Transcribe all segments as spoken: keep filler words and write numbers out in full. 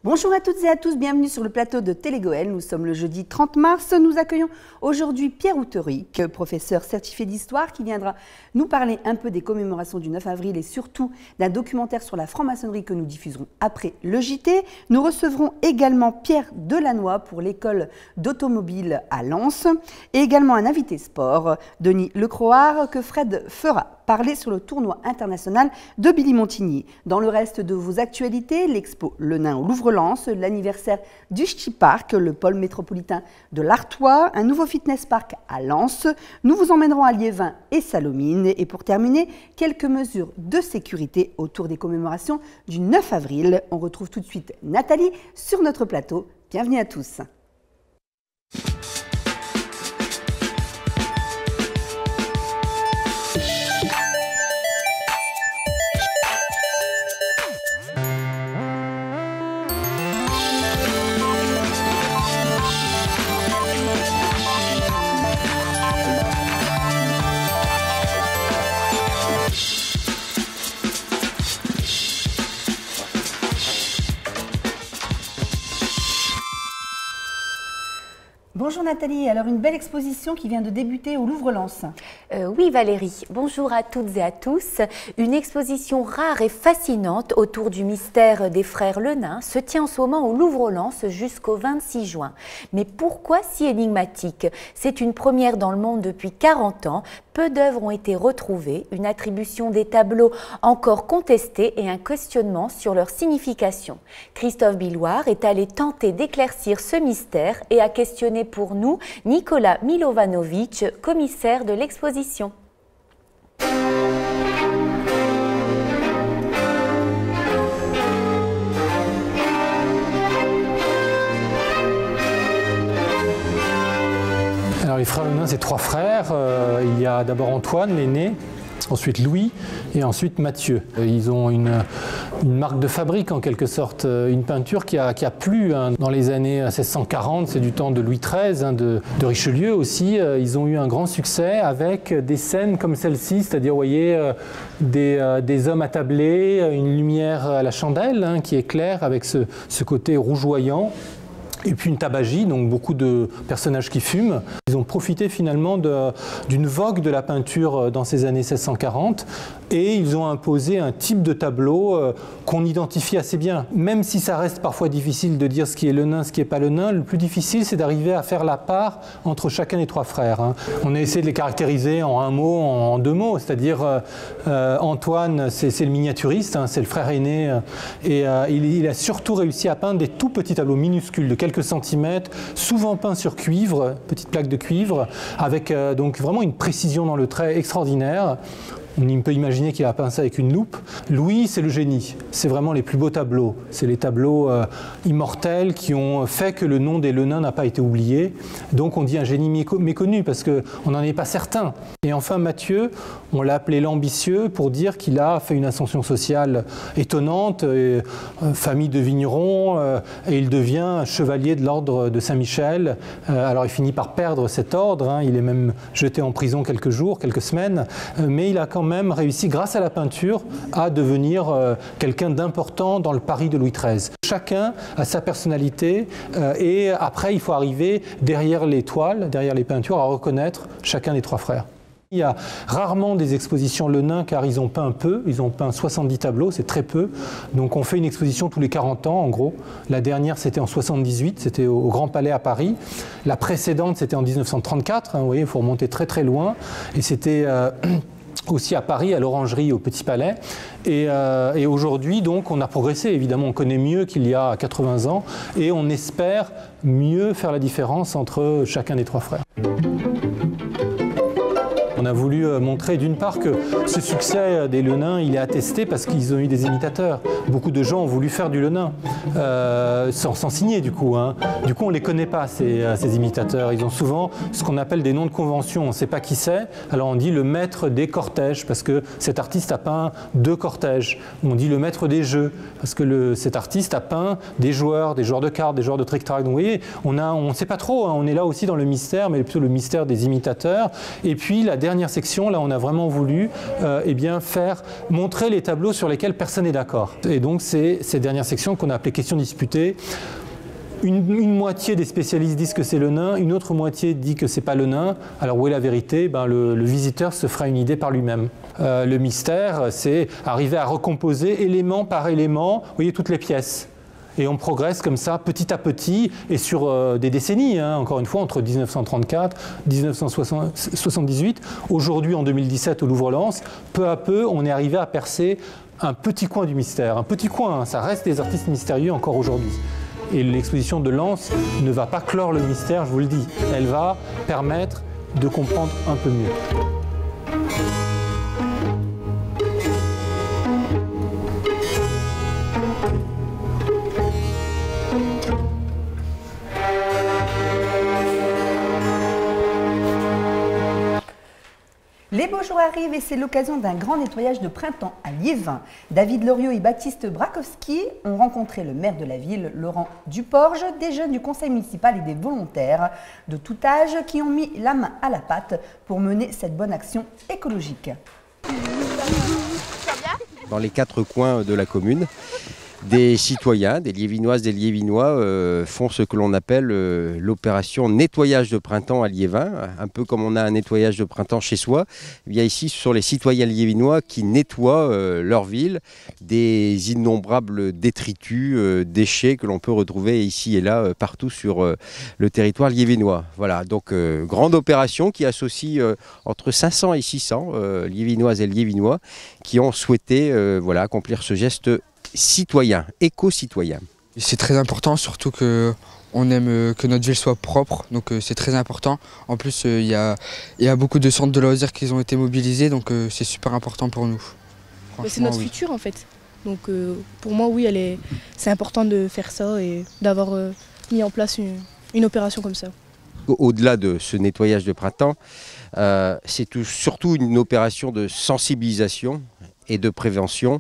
Bonjour à toutes et à tous, bienvenue sur le plateau de Télégoël. Nous sommes le jeudi trente mars. Nous accueillons aujourd'hui Pierre Outeric, professeur certifié d'histoire, qui viendra nous parler un peu des commémorations du neuf avril et surtout d'un documentaire sur la franc-maçonnerie que nous diffuserons après le J T. Nous recevrons également Pierre Delannoy pour l'école d'automobile à Lens et également un invité sport, Denis Lecroard, que Fred fera parler sur le tournoi international de Billy Montigny. Dans le reste de vos actualités, l'expo Le Nain au Louvre-Lens, l'anniversaire du Ch'ti Park, le pôle métropolitain de l'Artois, un nouveau fitness park à Lens. Nous vous emmènerons à Liévin et Sallaumines. Et pour terminer, quelques mesures de sécurité autour des commémorations du neuf avril. On retrouve tout de suite Nathalie sur notre plateau. Bienvenue à tous. Bonjour Nathalie, alors une belle exposition qui vient de débuter au Louvre-Lens. Euh, oui Valérie, bonjour à toutes et à tous. Une exposition rare et fascinante autour du mystère des frères Le Nain se tient en ce moment au Louvre-Lens jusqu'au vingt-six juin. Mais pourquoi si énigmatique? C'est une première dans le monde depuis quarante ans. Peu d'œuvres ont été retrouvées, une attribution des tableaux encore contestée et un questionnement sur leur signification. Christophe Billoire est allé tenter d'éclaircir ce mystère et a questionné pour nous Nicolas Milovanovic, commissaire de l'exposition. Alors les frères Le Nain, c'est trois frères. Euh, il y a d'abord Antoine, l'aîné, ensuite Louis et ensuite Mathieu. Ils ont une, une marque de fabrique en quelque sorte, une peinture qui a, qui a plu hein, dans les années seize cent quarante, c'est du temps de Louis treize, hein, de, de Richelieu aussi. Ils ont eu un grand succès avec des scènes comme celle-ci, c'est-à-dire, vous voyez, des, des hommes attablés, une lumière à la chandelle hein, qui éclaire avec ce, ce côté rougeoyant. Et puis une tabagie, donc beaucoup de personnages qui fument. Ils ont profité finalement d'une vogue de la peinture dans ces années seize cent quarante et ils ont imposé un type de tableau euh, qu'on identifie assez bien. Même si ça reste parfois difficile de dire ce qui est le nain, ce qui n'est pas le nain, le plus difficile c'est d'arriver à faire la part entre chacun des trois frères. Hein. On a essayé de les caractériser en un mot, en deux mots, c'est-à-dire euh, Antoine c'est le miniaturiste, hein, c'est le frère aîné euh, et euh, il, il a surtout réussi à peindre des tout petits tableaux minuscules de quelques centimètres, souvent peints sur cuivre, petite plaque de cuivre, avec euh, donc vraiment une précision dans le trait extraordinaire. On peut imaginer qu'il a peint ça avec une loupe. Louis, c'est le génie. C'est vraiment les plus beaux tableaux. C'est les tableaux euh, immortels qui ont fait que le nom des Le Nain n'a pas été oublié. Donc on dit un génie méconnu parce qu'on n'en est pas certain. Et enfin Mathieu, on l'a appelé l'ambitieux pour dire qu'il a fait une ascension sociale étonnante, euh, famille de vignerons, euh, et il devient chevalier de l'ordre de Saint-Michel. Euh, alors il finit par perdre cet ordre, hein. Il est même jeté en prison quelques jours, quelques semaines, euh, mais il a quand même réussi, grâce à la peinture, à devenir euh, quelqu'un d'important dans le Paris de Louis treize. Chacun a sa personnalité euh, et après il faut arriver derrière les toiles, derrière les peintures, à reconnaître chacun des trois frères. Il y a rarement des expositions Le Nain car ils ont peint peu, ils ont peint soixante-dix tableaux, c'est très peu. Donc on fait une exposition tous les quarante ans en gros. La dernière c'était en soixante-dix-huit, c'était au Grand Palais à Paris. La précédente c'était en mille neuf cent trente-quatre, hein, vous voyez, il faut remonter très très loin. Et c'était euh, aussi à Paris, à l'Orangerie, au Petit Palais. Et, euh, et aujourd'hui, donc, on a progressé. Évidemment, on connaît mieux qu'il y a quatre-vingts ans et on espère mieux faire la différence entre chacun des trois frères. On a voulu montrer d'une part que ce succès des Le Nain, il est attesté parce qu'ils ont eu des imitateurs. Beaucoup de gens ont voulu faire du Le Nain, euh, sans, sans signer du coup. Hein. Du coup, on ne les connaît pas, ces, ces imitateurs. Ils ont souvent ce qu'on appelle des noms de convention. On ne sait pas qui c'est. Alors on dit le maître des cortèges, parce que cet artiste a peint deux cortèges. On dit le maître des jeux, parce que le, cet artiste a peint des joueurs, des joueurs de cartes, des joueurs de trick-track. Donc vous voyez, on ne on sait pas trop. Hein. On est là aussi dans le mystère, mais plutôt le mystère des imitateurs. Et puis la dernière dernière section, là, on a vraiment voulu euh, eh bien, faire, montrer les tableaux sur lesquels personne n'est d'accord. Et donc, c'est ces dernières sections qu'on a appelées questions disputées. Une, une moitié des spécialistes disent que c'est le nain, une autre moitié dit que c'est pas le nain. Alors où est la vérité? Ben, le, le visiteur se fera une idée par lui-même. Euh, le mystère, c'est arriver à recomposer élément par élément, vous voyez, toutes les pièces. Et on progresse comme ça, petit à petit, et sur euh, des décennies, hein, encore une fois, entre mille neuf cent trente-quatre et mille neuf cent soixante-dix-huit. Aujourd'hui, en deux mille dix-sept, au Louvre-Lens, peu à peu, on est arrivé à percer un petit coin du mystère. Un petit coin, hein, ça reste des artistes mystérieux encore aujourd'hui. Et l'exposition de Lens ne va pas clore le mystère, je vous le dis. Elle va permettre de comprendre un peu mieux. Les beaux jours arrivent et c'est l'occasion d'un grand nettoyage de printemps à Liévin. David Loriot et Baptiste Brakowski ont rencontré le maire de la ville, Laurent Duporge, des jeunes du conseil municipal et des volontaires de tout âge qui ont mis la main à la pâte pour mener cette bonne action écologique. Dans les quatre coins de la commune, des citoyens, des Liévinoises, des Liévinois euh, font ce que l'on appelle euh, l'opération nettoyage de printemps à Liévin, un peu comme on a un nettoyage de printemps chez soi. Eh bien ici, ce sont les citoyens liévinois qui nettoient euh, leur ville des innombrables détritus, euh, déchets que l'on peut retrouver ici et là euh, partout sur euh, le territoire liévinois. Voilà, donc euh, grande opération qui associe euh, entre cinq cents et six cents euh, Liévinoises et Liévinois qui ont souhaité euh, voilà, accomplir ce geste citoyen, éco-citoyen. C'est très important, surtout que on aime que notre ville soit propre, donc c'est très important. En plus, il y a, y a beaucoup de centres de loisirs qui ont été mobilisés, donc c'est super important pour nous. C'est notre oui. futur en fait. Donc euh, pour moi, oui, elle est, c'est important de faire ça et d'avoir euh, mis en place une, une opération comme ça. Au-delà de ce nettoyage de printemps, euh, c'est surtout une opération de sensibilisation et de prévention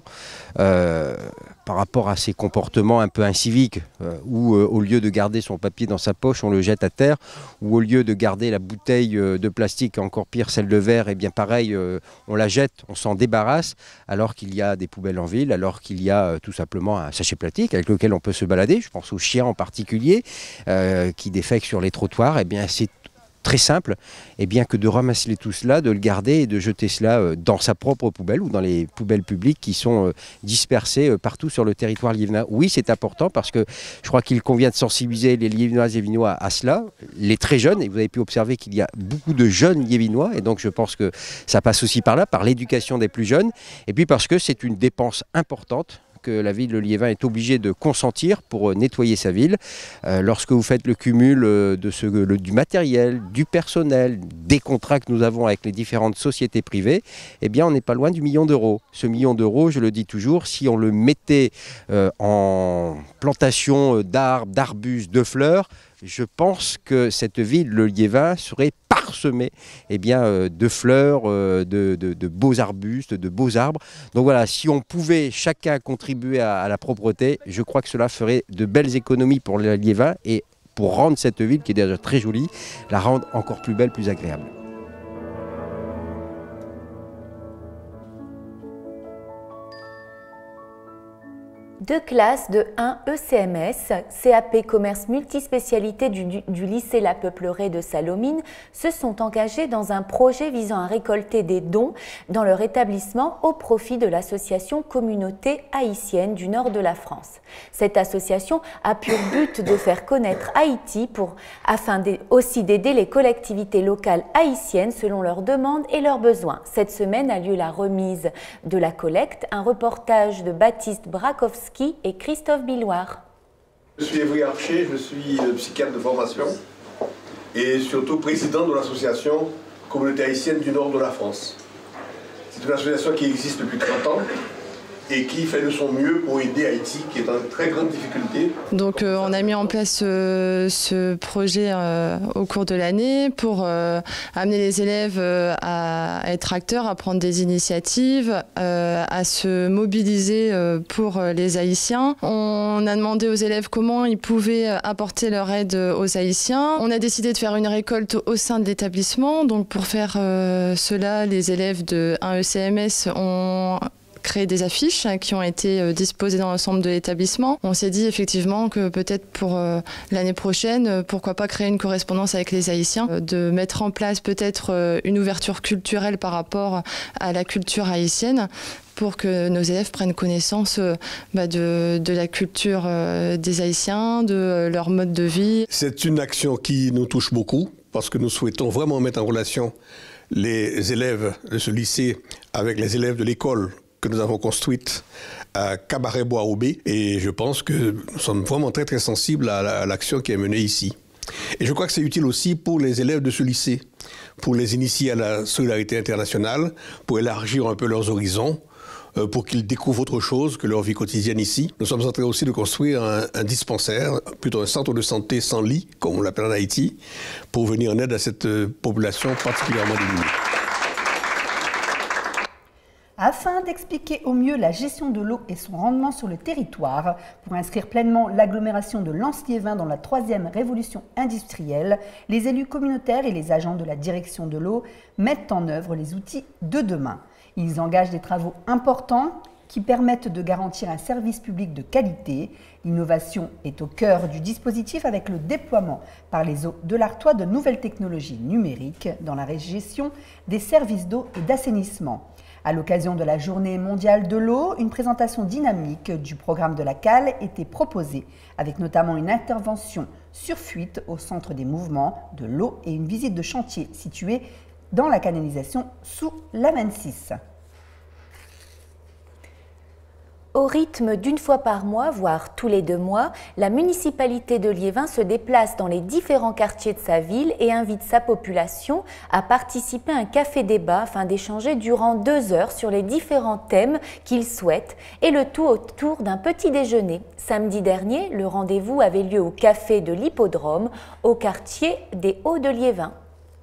euh, par rapport à ces comportements un peu inciviques euh, où euh, au lieu de garder son papier dans sa poche, on le jette à terre, ou au lieu de garder la bouteille euh, de plastique, encore pire celle de verre, et bien pareil, euh, on la jette, on s'en débarrasse, alors qu'il y a des poubelles en ville, alors qu'il y a euh, tout simplement un sachet plastique avec lequel on peut se balader, je pense aux chiens en particulier, euh, qui défèquent sur les trottoirs, et bien c'est très simple, et bien que de ramasser tout cela, de le garder et de jeter cela dans sa propre poubelle ou dans les poubelles publiques qui sont dispersées partout sur le territoire liévinois. Oui, c'est important parce que je crois qu'il convient de sensibiliser les Liévinoises et Liévinois à cela, les très jeunes, et vous avez pu observer qu'il y a beaucoup de jeunes Liévinois, et donc je pense que ça passe aussi par là, par l'éducation des plus jeunes, et puis parce que c'est une dépense importante que la ville de Liévin est obligée de consentir pour nettoyer sa ville. Euh, lorsque vous faites le cumul de ce, le, du matériel, du personnel, des contrats que nous avons avec les différentes sociétés privées, eh bien on n'est pas loin du million d'euros. Ce million d'euros, je le dis toujours, si on le mettait euh, en plantation d'arbres, d'arbustes, de fleurs, je pense que cette ville, le Liévin, serait parsemée eh bien, euh, de fleurs, euh, de, de, de beaux arbustes, de beaux arbres. Donc voilà, si on pouvait chacun contribuer à, à la propreté, je crois que cela ferait de belles économies pour le Liévin et pour rendre cette ville, qui est déjà très jolie, la rendre encore plus belle, plus agréable. Deux classes de un E C M S, C A P commerce multispécialité du, du, du lycée La Peuplerée de Salomine, se sont engagées dans un projet visant à récolter des dons dans leur établissement au profit de l'association Communauté haïtienne du nord de la France. Cette association a pour but de faire connaître Haïti pour, afin aussi d'aider les collectivités locales haïtiennes selon leurs demandes et leurs besoins. Cette semaine a lieu la remise de la collecte, un reportage de Baptiste Brakowski et Christophe Billoire. Je suis Evry Archer, je suis psychiatre de formation et surtout président de l'association Communauté haïtienne du nord de la France. C'est une association qui existe depuis trente ans et qui fait de son mieux pour aider Haïti, qui est en très grande difficulté. Donc euh, on a mis en place euh, ce projet euh, au cours de l'année pour euh, amener les élèves euh, à être acteurs, à prendre des initiatives, euh, à se mobiliser euh, pour les Haïtiens. On a demandé aux élèves comment ils pouvaient apporter leur aide aux Haïtiens. On a décidé de faire une récolte au sein de l'établissement. Donc pour faire euh, cela, les élèves de un E C M S ont créé des affiches qui ont été disposées dans l'ensemble de l'établissement. On s'est dit effectivement que peut-être pour euh, l'année prochaine, pourquoi pas créer une correspondance avec les Haïtiens, euh, de mettre en place peut-être euh, une ouverture culturelle par rapport à la culture haïtienne, pour que nos élèves prennent connaissance euh, bah, de, de la culture euh, des Haïtiens, de euh, leur mode de vie. C'est une action qui nous touche beaucoup, parce que nous souhaitons vraiment mettre en relation les élèves de ce lycée avec les élèves de l'école que nous avons construite à Cabaret-Bois-Aubé. Et je pense que nous sommes vraiment très très sensibles à l'action qui est menée ici. Et je crois que c'est utile aussi pour les élèves de ce lycée, pour les initier à la solidarité internationale, pour élargir un peu leurs horizons, pour qu'ils découvrent autre chose que leur vie quotidienne ici. Nous sommes en train aussi de construire un, un dispensaire, plutôt un centre de santé sans lit, comme on l'appelle en Haïti, pour venir en aide à cette population particulièrement démunie. Afin d'expliquer au mieux la gestion de l'eau et son rendement sur le territoire, pour inscrire pleinement l'agglomération de Lens-Liévin dans la troisième révolution industrielle, les élus communautaires et les agents de la direction de l'eau mettent en œuvre les outils de demain. Ils engagent des travaux importants qui permettent de garantir un service public de qualité. L'innovation est au cœur du dispositif avec le déploiement par les eaux de l'Artois de nouvelles technologies numériques dans la gestion des services d'eau et d'assainissement. À l'occasion de la Journée mondiale de l'eau, une présentation dynamique du programme de la C A L était proposée, avec notamment une intervention sur fuite au centre des mouvements de l'eau et une visite de chantier situé dans la canalisation sous la vingt-six. Au rythme d'une fois par mois, voire tous les deux mois, la municipalité de Liévin se déplace dans les différents quartiers de sa ville et invite sa population à participer à un café-débat afin d'échanger durant deux heures sur les différents thèmes qu'ils souhaitent et le tout autour d'un petit déjeuner. Samedi dernier, le rendez-vous avait lieu au café de l'Hippodrome, au quartier des Hauts de Liévin.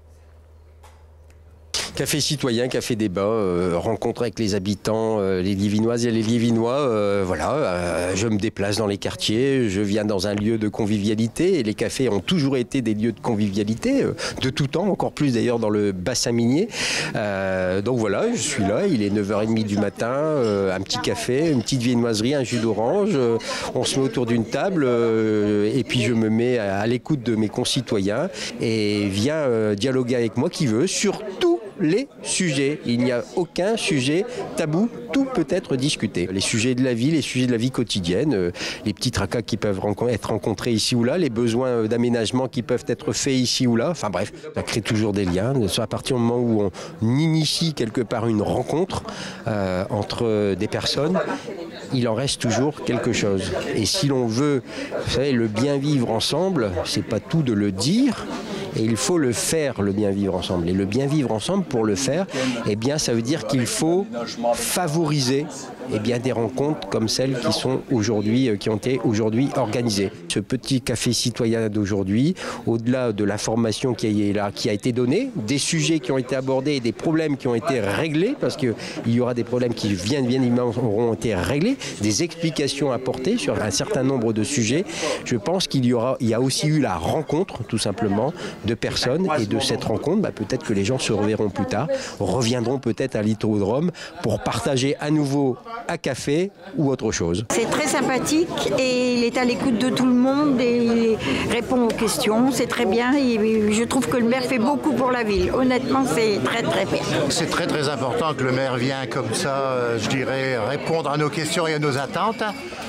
Café citoyen, café débat, euh, rencontre avec les habitants, euh, les Liévinoises et les Liévinois. Euh, voilà, euh, je me déplace dans les quartiers, je viens dans un lieu de convivialité et les cafés ont toujours été des lieux de convivialité, euh, de tout temps, encore plus d'ailleurs dans le bassin minier. Euh, donc voilà, je suis là, il est neuf heures trente du matin, euh, un petit café, une petite viennoiserie, un jus d'orange, euh, on se met autour d'une table euh, et puis je me mets à, à l'écoute de mes concitoyens et viens euh, dialoguer avec moi qui veut sur tout les sujets. Il n'y a aucun sujet tabou, tout peut être discuté. Les sujets de la vie, les sujets de la vie quotidienne, euh, les petits tracas qui peuvent être rencontrés ici ou là, les besoins d'aménagement qui peuvent être faits ici ou là, enfin bref, ça crée toujours des liens. À partir du moment où on initie quelque part une rencontre euh, entre des personnes, il en reste toujours quelque chose. Et si l'on veut, vous savez, le bien vivre ensemble, c'est pas tout de le dire, et il faut le faire, le bien vivre ensemble. Et le bien vivre ensemble, pour le faire, eh bien, ça veut dire qu'il faut favoriser eh bien, des rencontres comme celles qui sont aujourd'hui, qui ont été aujourd'hui organisées. Ce petit café citoyen d'aujourd'hui, au-delà de l'information qui est là, qui a été donnée, des sujets qui ont été abordés et des problèmes qui ont été réglés, parce qu'il y aura des problèmes qui viennent, bien évidemment, auront été réglés, des explications apportées sur un certain nombre de sujets. Je pense qu'il y aura, il y a aussi eu la rencontre, tout simplement, de personnes, et de cette rencontre, bah, peut-être que les gens se reverront plus tard, reviendront peut-être à l'Hippodrome pour partager à nouveau un café ou autre chose. C'est très sympathique et il est à l'écoute de tout le monde et il répond aux questions, c'est très bien et je trouve que le maire fait beaucoup pour la ville. Honnêtement, c'est très très bien. C'est très très important que le maire vienne comme ça, je dirais, répondre à nos questions et à nos attentes.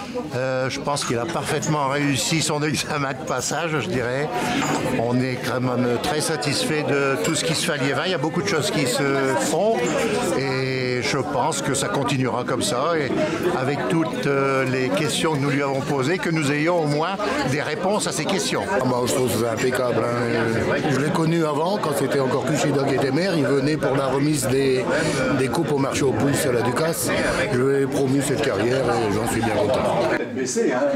Euh, je pense qu'il a parfaitement réussi son examen de passage, je dirais. On est quand même très satisfait de tout ce qui se fait à Liévin. Il y a beaucoup de choses qui se font et je pense que ça continuera comme ça et avec toutes euh, les questions que nous lui avons posées, que nous ayons au moins des réponses à ces questions. Ah bah, je trouve que c'est impeccable. Hein. Je l'ai connu avant, quand c'était encore plus chez Doc était maire. Il venait pour la remise des, des coupes au marché aux puces à la Ducasse. Je lui ai promu cette carrière et j'en suis bien content. Baissé, hein.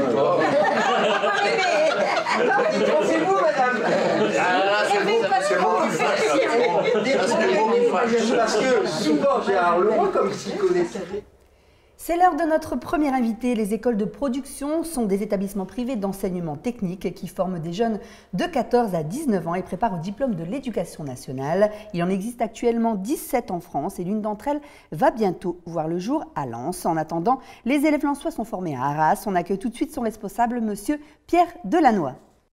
C'est vous, madame. C'est vous, c'est vous. Parce que souvent, Gérard Leroy, comme il s'y connaissait. C'est l'heure de notre premier invité. Les écoles de production sont des établissements privés d'enseignement technique qui forment des jeunes de quatorze à dix-neuf ans et préparent au diplôme de l'éducation nationale. Il en existe actuellement dix-sept en France et l'une d'entre elles va bientôt voir le jour à Lens. En attendant, les élèves lensois sont formés à Arras. On accueille tout de suite son responsable, monsieur Pierre Delannoy.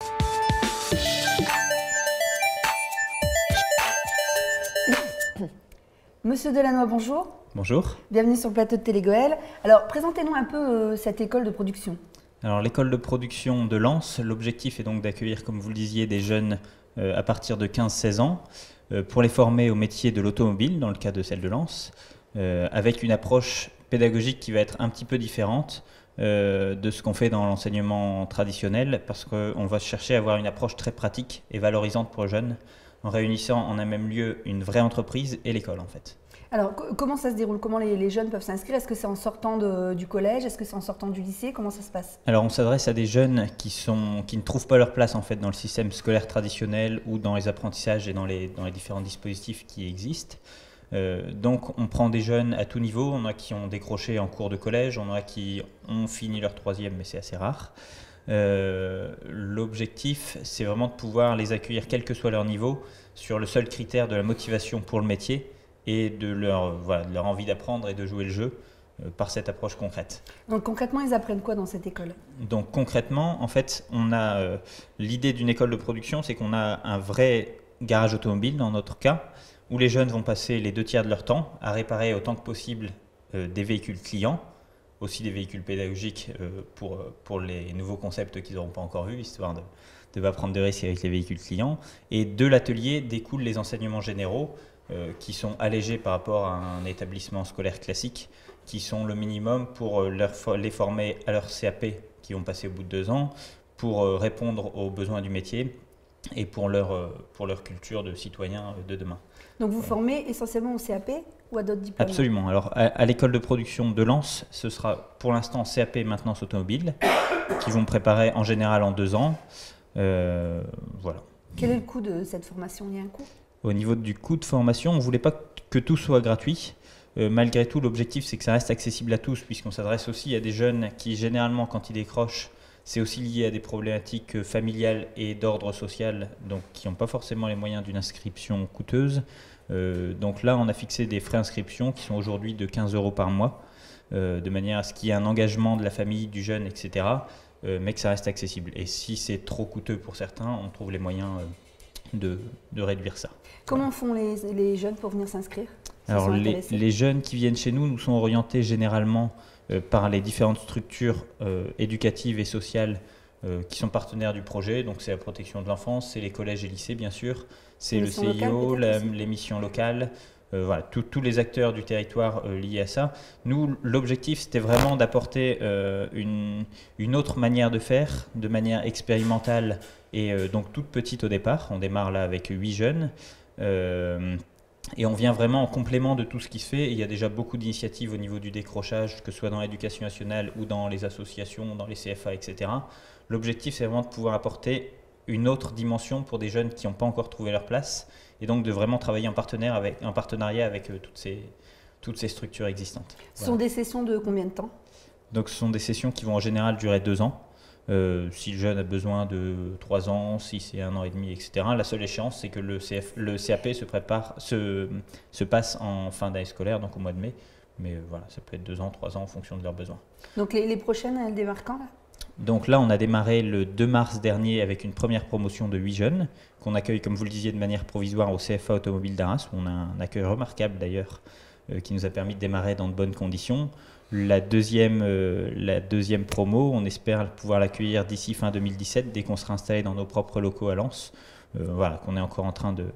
Monsieur Delannoy, bonjour. Bonjour. Bienvenue sur le plateau de Télégoël. Alors, présentez-nous un peu euh, cette école de production. Alors, l'école de production de Lens, l'objectif est donc d'accueillir, comme vous le disiez, des jeunes euh, à partir de quinze seize ans euh, pour les former au métier de l'automobile, dans le cas de celle de Lens, euh, avec une approche pédagogique qui va être un petit peu différente euh, de ce qu'on fait dans l'enseignement traditionnel, parce qu'on va chercher à avoir une approche très pratique et valorisante pour les jeunes, en réunissant en un même lieu une vraie entreprise et l'école en fait. Alors, comment ça se déroule? Comment les, les jeunes peuvent s'inscrire? Est-ce que c'est en sortant de, du collège? Est-ce que c'est en sortant du lycée? Comment ça se passe? Alors, on s'adresse à des jeunes qui, sont, qui ne trouvent pas leur place en fait, dans le système scolaire traditionnel ou dans les apprentissages et dans les, dans les différents dispositifs qui existent. Euh, donc, on prend des jeunes à tout niveau. On a qui ont décroché en cours de collège, on a qui ont fini leur troisième, mais c'est assez rare. Euh, L'objectif, c'est vraiment de pouvoir les accueillir, quel que soit leur niveau, sur le seul critère de la motivation pour le métier et de leur, voilà, de leur envie d'apprendre et de jouer le jeu euh, par cette approche concrète. Donc concrètement, ils apprennent quoi dans cette école? Donc concrètement, en fait, on a euh, l'idée d'une école de production, c'est qu'on a un vrai garage automobile dans notre cas, où les jeunes vont passer les deux tiers de leur temps à réparer autant que possible euh, des véhicules clients, aussi des véhicules pédagogiques euh, pour, pour les nouveaux concepts qu'ils n'auront pas encore vus, histoire de ne pas prendre de risques avec les véhicules clients. Et de l'atelier découlent les enseignements généraux euh, qui sont allégés par rapport à un établissement scolaire classique, qui sont le minimum pour leur, les former à leur C A P qui vont passer au bout de deux ans, pour euh, répondre aux besoins du métier et pour leur, euh, pour leur culture de citoyens de demain. Donc vous formez essentiellement au C A P ou à d'autres diplômes? Absolument. Alors à, à l'école de production de Lens, ce sera pour l'instant C A P maintenance automobile, qui vont préparer en général en deux ans. Euh, voilà. Quel est le coût de cette formation? Il y a un coût? Au niveau du coût de formation, on ne voulait pas que tout soit gratuit. Euh, malgré tout, l'objectif, c'est que ça reste accessible à tous, puisqu'on s'adresse aussi à des jeunes qui, généralement, quand ils décrochent, c'est aussi lié à des problématiques familiales et d'ordre social, donc qui n'ont pas forcément les moyens d'une inscription coûteuse. Euh, donc là, on a fixé des frais d'inscription qui sont aujourd'hui de quinze euros par mois, euh, de manière à ce qu'il y ait un engagement de la famille, du jeune, et cetera, euh, mais que ça reste accessible. Et si c'est trop coûteux pour certains, on trouve les moyens euh, de, de réduire ça. Comment font les, les jeunes pour venir s'inscrire? Alors les, les jeunes qui viennent chez nous nous sont orientés généralement euh, par les différentes structures euh, éducatives et sociales euh, qui sont partenaires du projet. Donc c'est la protection de l'enfance, c'est les collèges et lycées bien sûr, c'est le C I O, la, les missions locales, euh, voilà, tous les acteurs du territoire euh, liés à ça. Nous, l'objectif c'était vraiment d'apporter euh, une, une autre manière de faire, de manière expérimentale et euh, donc toute petite au départ. On démarre là avec huit jeunes. Euh, Et on vient vraiment en complément de tout ce qui se fait. Et il y a déjà beaucoup d'initiatives au niveau du décrochage, que ce soit dans l'éducation nationale ou dans les associations, dans les C F A, et cetera. L'objectif, c'est vraiment de pouvoir apporter une autre dimension pour des jeunes qui n'ont pas encore trouvé leur place, et donc de vraiment travailler en, partenaire avec, en partenariat avec euh, toutes, ces, toutes ces structures existantes. Ce sont des sessions de combien de temps? Donc ce sont des sessions qui vont en général durer deux ans. Euh, si le jeune a besoin de trois ans, si c'est un an et demi, et cetera. La seule échéance, c'est que le, C F, le C A P se, prépare, se, se passe en fin d'année scolaire, donc au mois de mai. Mais euh, voilà, ça peut être deux ans, trois ans en fonction de leurs besoins. Donc les, les prochaines, elles démarrent quand là? Donc là, on a démarré le deux mars dernier avec une première promotion de huit jeunes qu'on accueille, comme vous le disiez, de manière provisoire au C F A Automobile d'Arras, où on a un accueil remarquable d'ailleurs, euh, qui nous a permis de démarrer dans de bonnes conditions. La deuxième, euh, la deuxième promo, on espère pouvoir l'accueillir d'ici fin deux mille dix-sept, dès qu'on sera installé dans nos propres locaux à Lens. Euh, voilà, qu'on est encore en train de,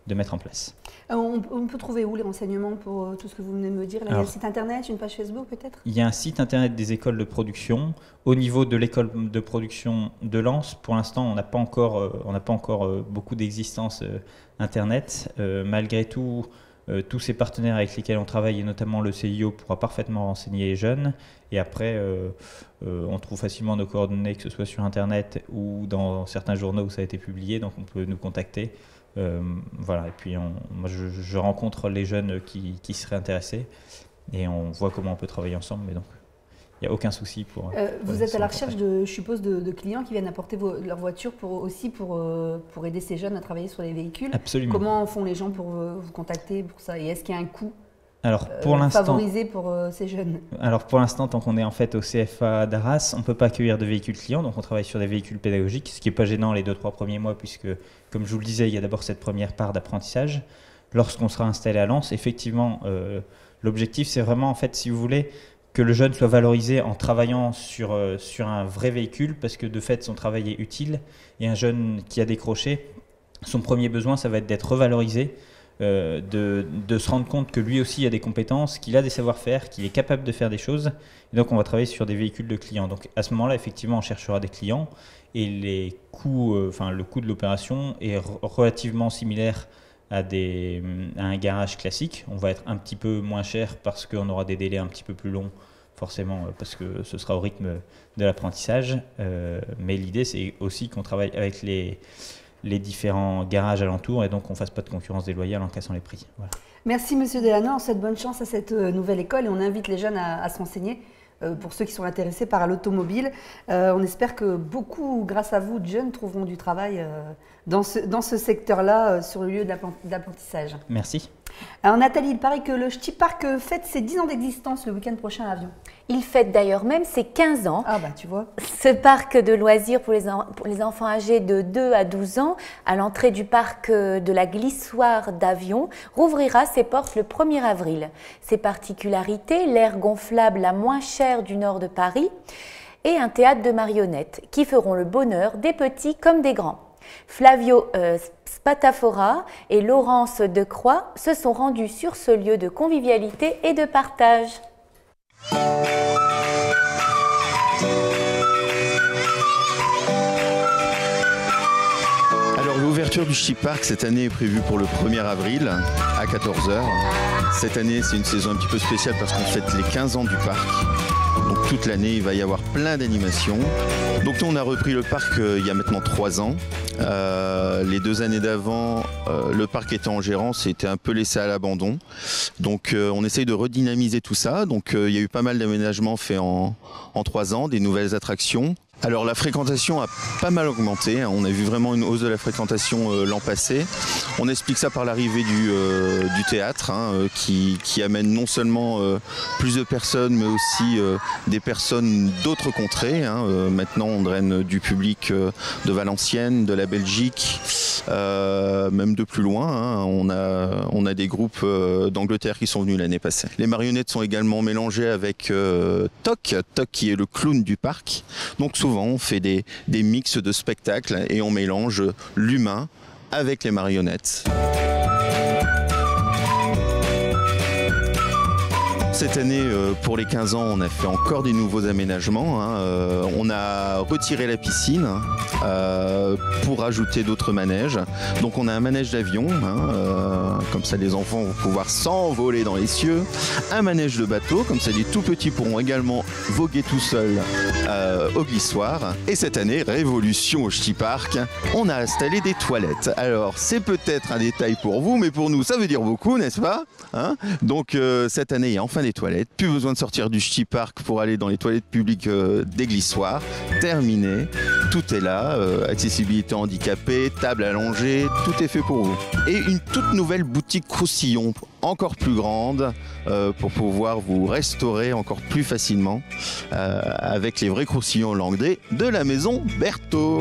de mettre en place. On, on peut trouver où les renseignements pour euh, tout ce que vous venez de me dire? Là, il y a un site internet, une page Facebook peut-être? Il y a un site internet des écoles de production. Au niveau de l'école de production de Lens, pour l'instant, on n'a pas encore, euh, on n'a pas encore euh, beaucoup d'existence euh, internet. Euh, malgré tout, euh, tous ces partenaires avec lesquels on travaille, et notamment le C I O, pourra parfaitement renseigner les jeunes. Et après, euh, euh, on trouve facilement nos coordonnées, que ce soit sur internet ou dans certains journaux où ça a été publié, donc on peut nous contacter. Euh, voilà, et puis on, moi je, je rencontre les jeunes qui, qui seraient intéressés et on voit comment on peut travailler ensemble, mais donc il n'y a aucun souci pour... Euh, pour vous êtes à la recherche, de, je suppose, de, de clients qui viennent apporter vos, leur voiture pour, aussi pour, euh, pour aider ces jeunes à travailler sur les véhicules. Absolument. Comment font les gens pour euh, vous contacter pour ça? Et est-ce qu'il y a un coût Alors, pour euh, l'instant, favorisé pour euh, ces jeunes? Alors pour l'instant, tant qu'on est en fait au C F A d'Arras, on ne peut pas accueillir de véhicules clients, donc on travaille sur des véhicules pédagogiques, ce qui n'est pas gênant les deux trois premiers mois, puisque, comme je vous le disais, il y a d'abord cette première part d'apprentissage. Lorsqu'on sera installé à Lens, effectivement, euh, l'objectif, c'est vraiment, en fait, si vous voulez, que le jeune soit valorisé en travaillant sur, euh, sur un vrai véhicule, parce que de fait, son travail est utile. Et un jeune qui a décroché, son premier besoin, ça va être d'être revalorisé, euh, de, de se rendre compte que lui aussi a des compétences, qu'il a des savoir-faire, qu'il est capable de faire des choses. Et donc, on va travailler sur des véhicules de clients. Donc, à ce moment-là, effectivement, on cherchera des clients. Et les coûts, euh, enfin, le coût de l'opération est relativement similaire à, des, à un garage classique. On va être un petit peu moins cher parce qu'on aura des délais un petit peu plus longs, forcément, parce que ce sera au rythme de l'apprentissage. Euh, mais l'idée, c'est aussi qu'on travaille avec les, les différents garages alentours et donc on ne fasse pas de concurrence déloyale en cassant les prix. Voilà. Merci Monsieur Delano, on souhaite bonne chance à cette nouvelle école et on invite les jeunes à, à se renseigner. Euh, pour ceux qui sont intéressés par l'automobile. Euh, on espère que beaucoup, grâce à vous, de jeunes, trouveront du travail euh, dans ce, dans ce secteur-là, euh, sur le lieu d'apprentissage. Merci. Alors Nathalie, il paraît que le Ch'ti Park fête ses dix ans d'existence le week-end prochain à Avion. Il fête d'ailleurs même ses quinze ans. Ah bah tu vois. Ce parc de loisirs pour les, pour les enfants âgés de deux à douze ans, à l'entrée du parc de la Glissoire d'Avion, rouvrira ses portes le premier avril. Ses particularités, l'aire gonflable la moins chère du nord de Paris et un théâtre de marionnettes qui feront le bonheur des petits comme des grands. Flavio euh, Spatafora et Laurence Decroix se sont rendus sur ce lieu de convivialité et de partage. Alors l'ouverture du Ch'ti Park cette année est prévue pour le premier avril à quatorze heures. Cette année c'est une saison un petit peu spéciale parce qu'on fête les quinze ans du parc. Donc toute l'année, il va y avoir plein d'animations. Donc nous, on a repris le parc euh, il y a maintenant trois ans. Euh, les deux années d'avant, euh, le parc était en gérance, c'était un peu laissé à l'abandon. Donc euh, on essaye de redynamiser tout ça. Donc euh, il y a eu pas mal d'aménagements faits en, en trois ans, des nouvelles attractions. Alors la fréquentation a pas mal augmenté, on a vu vraiment une hausse de la fréquentation euh, l'an passé. On explique ça par l'arrivée du, euh, du théâtre hein, euh, qui, qui amène non seulement euh, plus de personnes mais aussi euh, des personnes d'autres contrées. Hein. Euh, maintenant on draine du public euh, de Valenciennes, de la Belgique, euh, même de plus loin. Hein. On, a, on a des groupes euh, d'Angleterre qui sont venus l'année passée. Les marionnettes sont également mélangées avec euh, Toc, Toc qui est le clown du parc. Donc souvent on fait des, des mix de spectacles et on mélange l'humain avec les marionnettes. Cette année, euh, pour les quinze ans, on a fait encore des nouveaux aménagements. Hein. Euh, on a retiré la piscine euh, pour ajouter d'autres manèges. Donc on a un manège d'avion, hein, euh, comme ça les enfants vont pouvoir s'envoler dans les cieux. Un manège de bateau, comme ça les tout petits pourront également voguer tout seuls euh, au glissoire. Et cette année, révolution au Ch'ti Park, on a installé des toilettes. Alors c'est peut-être un détail pour vous, mais pour nous ça veut dire beaucoup, n'est-ce pas hein. Donc euh, cette année, il y a enfin des toilettes, plus besoin de sortir du Ch'ti Park pour aller dans les toilettes publiques euh, des glissoires, terminé, tout est là, euh, accessibilité handicapée, table allongée, tout est fait pour vous. Et une toute nouvelle boutique Croussillon, encore plus grande, euh, pour pouvoir vous restaurer encore plus facilement, euh, avec les vrais Croussillons hollandais de la maison Berthaud.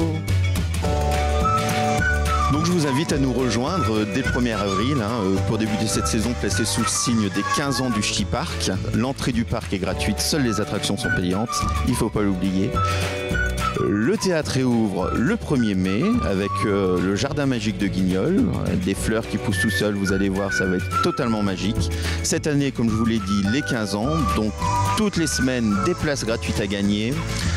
Donc je vous invite à nous rejoindre dès le premier avril hein, pour débuter cette saison placée sous le signe des quinze ans du Ch'ti Park. L'entrée du parc est gratuite, seules les attractions sont payantes, il ne faut pas l'oublier. Le théâtre réouvre le premier mai avec euh, le jardin magique de Guignol, des fleurs qui poussent tout seuls, vous allez voir, ça va être totalement magique. Cette année, comme je vous l'ai dit, les quinze ans, donc toutes les semaines, des places gratuites à gagner,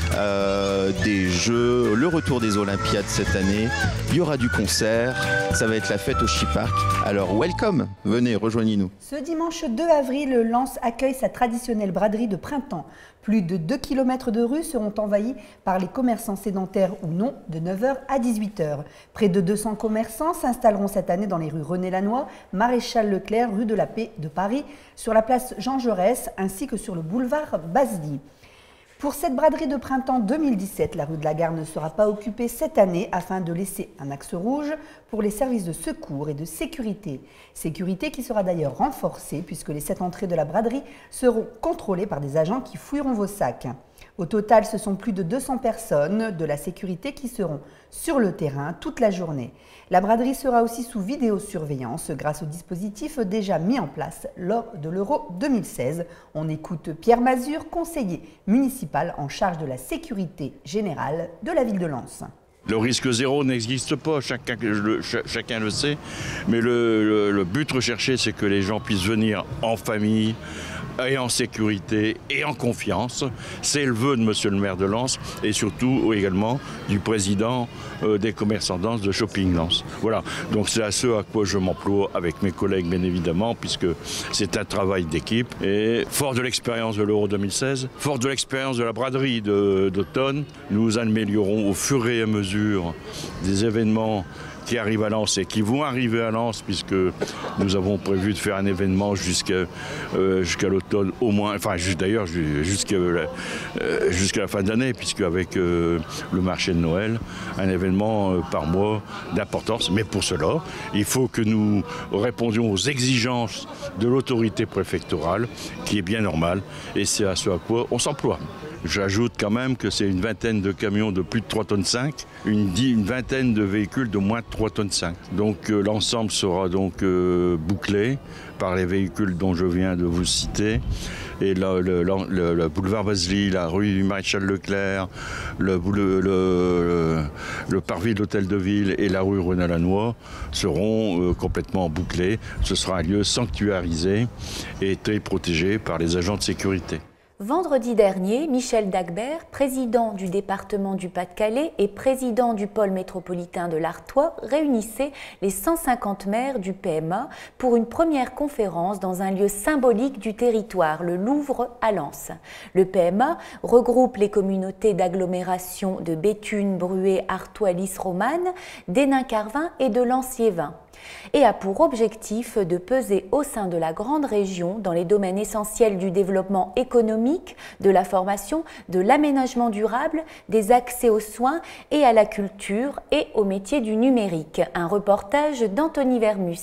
euh, des jeux, le retour des Olympiades cette année, il y aura du concert, ça va être la fête au Ski Park. Alors welcome, venez, rejoignez-nous. Ce dimanche deux avril, Lens accueille sa traditionnelle braderie de printemps. Plus de deux kilomètres de rues seront envahis par les commerçants sédentaires ou non de neuf heures à dix-huit heures. Près de deux cents commerçants s'installeront cette année dans les rues René-Lannoy, Maréchal Leclerc, rue de la Paix de Paris, sur la place Jean Jaurès ainsi que sur le boulevard Bazely. Pour cette braderie de printemps deux mille dix-sept, la rue de la Gare ne sera pas occupée cette année afin de laisser un axe rouge pour les services de secours et de sécurité. Sécurité qui sera d'ailleurs renforcée puisque les sept entrées de la braderie seront contrôlées par des agents qui fouilleront vos sacs. Au total, ce sont plus de deux cents personnes de la sécurité qui seront sur le terrain toute la journée. La braderie sera aussi sous vidéosurveillance grâce au dispositif déjà mis en place lors de l'Euro deux mille seize. On écoute Pierre Mazur, conseiller municipal en charge de la sécurité générale de la ville de Lens. Le risque zéro n'existe pas, chacun le, chacun le sait, mais le, le, le but recherché, c'est que les gens puissent venir en famille, et en sécurité et en confiance. C'est le vœu de monsieur le maire de Lens et surtout également du président euh, des commerçants Lens de Shopping Lens. Voilà, donc c'est à ce à quoi je m'emploie avec mes collègues bien évidemment, puisque c'est un travail d'équipe. Et fort de l'expérience de l'Euro deux mille seize, fort de l'expérience de la braderie d'automne, nous améliorons au fur et à mesure des événements qui arrivent à Lens et qui vont arriver à Lens, puisque nous avons prévu de faire un événement jusqu'à euh, jusqu'à l'automne au moins, enfin d'ailleurs jusqu'à euh, jusqu'à la fin de l'année, puisque avec euh, le marché de Noël, un événement euh, par mois d'importance. Mais pour cela, il faut que nous répondions aux exigences de l'autorité préfectorale, qui est bien normale, et c'est à ce à quoi on s'emploie. J'ajoute quand même que c'est une vingtaine de camions de plus de trois tonnes cinq, une, une vingtaine de véhicules de moins de trois tonnes cinq. Donc euh, l'ensemble sera donc euh, bouclé par les véhicules dont je viens de vous citer. Et là, le, le, le boulevard Bazely, la rue du Maréchal Leclerc, le, le, le, le parvis de l'Hôtel de Ville et la rue René-Lannoy seront euh, complètement bouclés. Ce sera un lieu sanctuarisé et très protégé par les agents de sécurité. Vendredi dernier, Michel Dagbert, président du département du Pas-de-Calais et président du pôle métropolitain de l'Artois, réunissait les cent cinquante maires du P M A pour une première conférence dans un lieu symbolique du territoire, le Louvre à Lens. Le P M A regroupe les communautés d'agglomération de Béthune, Bruay, Artois, Lys Romane, d'Hénin-Carvin et de Lens-Liévin, et a pour objectif de peser au sein de la grande région dans les domaines essentiels du développement économique, de la formation, de l'aménagement durable, des accès aux soins et à la culture et aux métiers du numérique. Un reportage d'Anthony Vermus.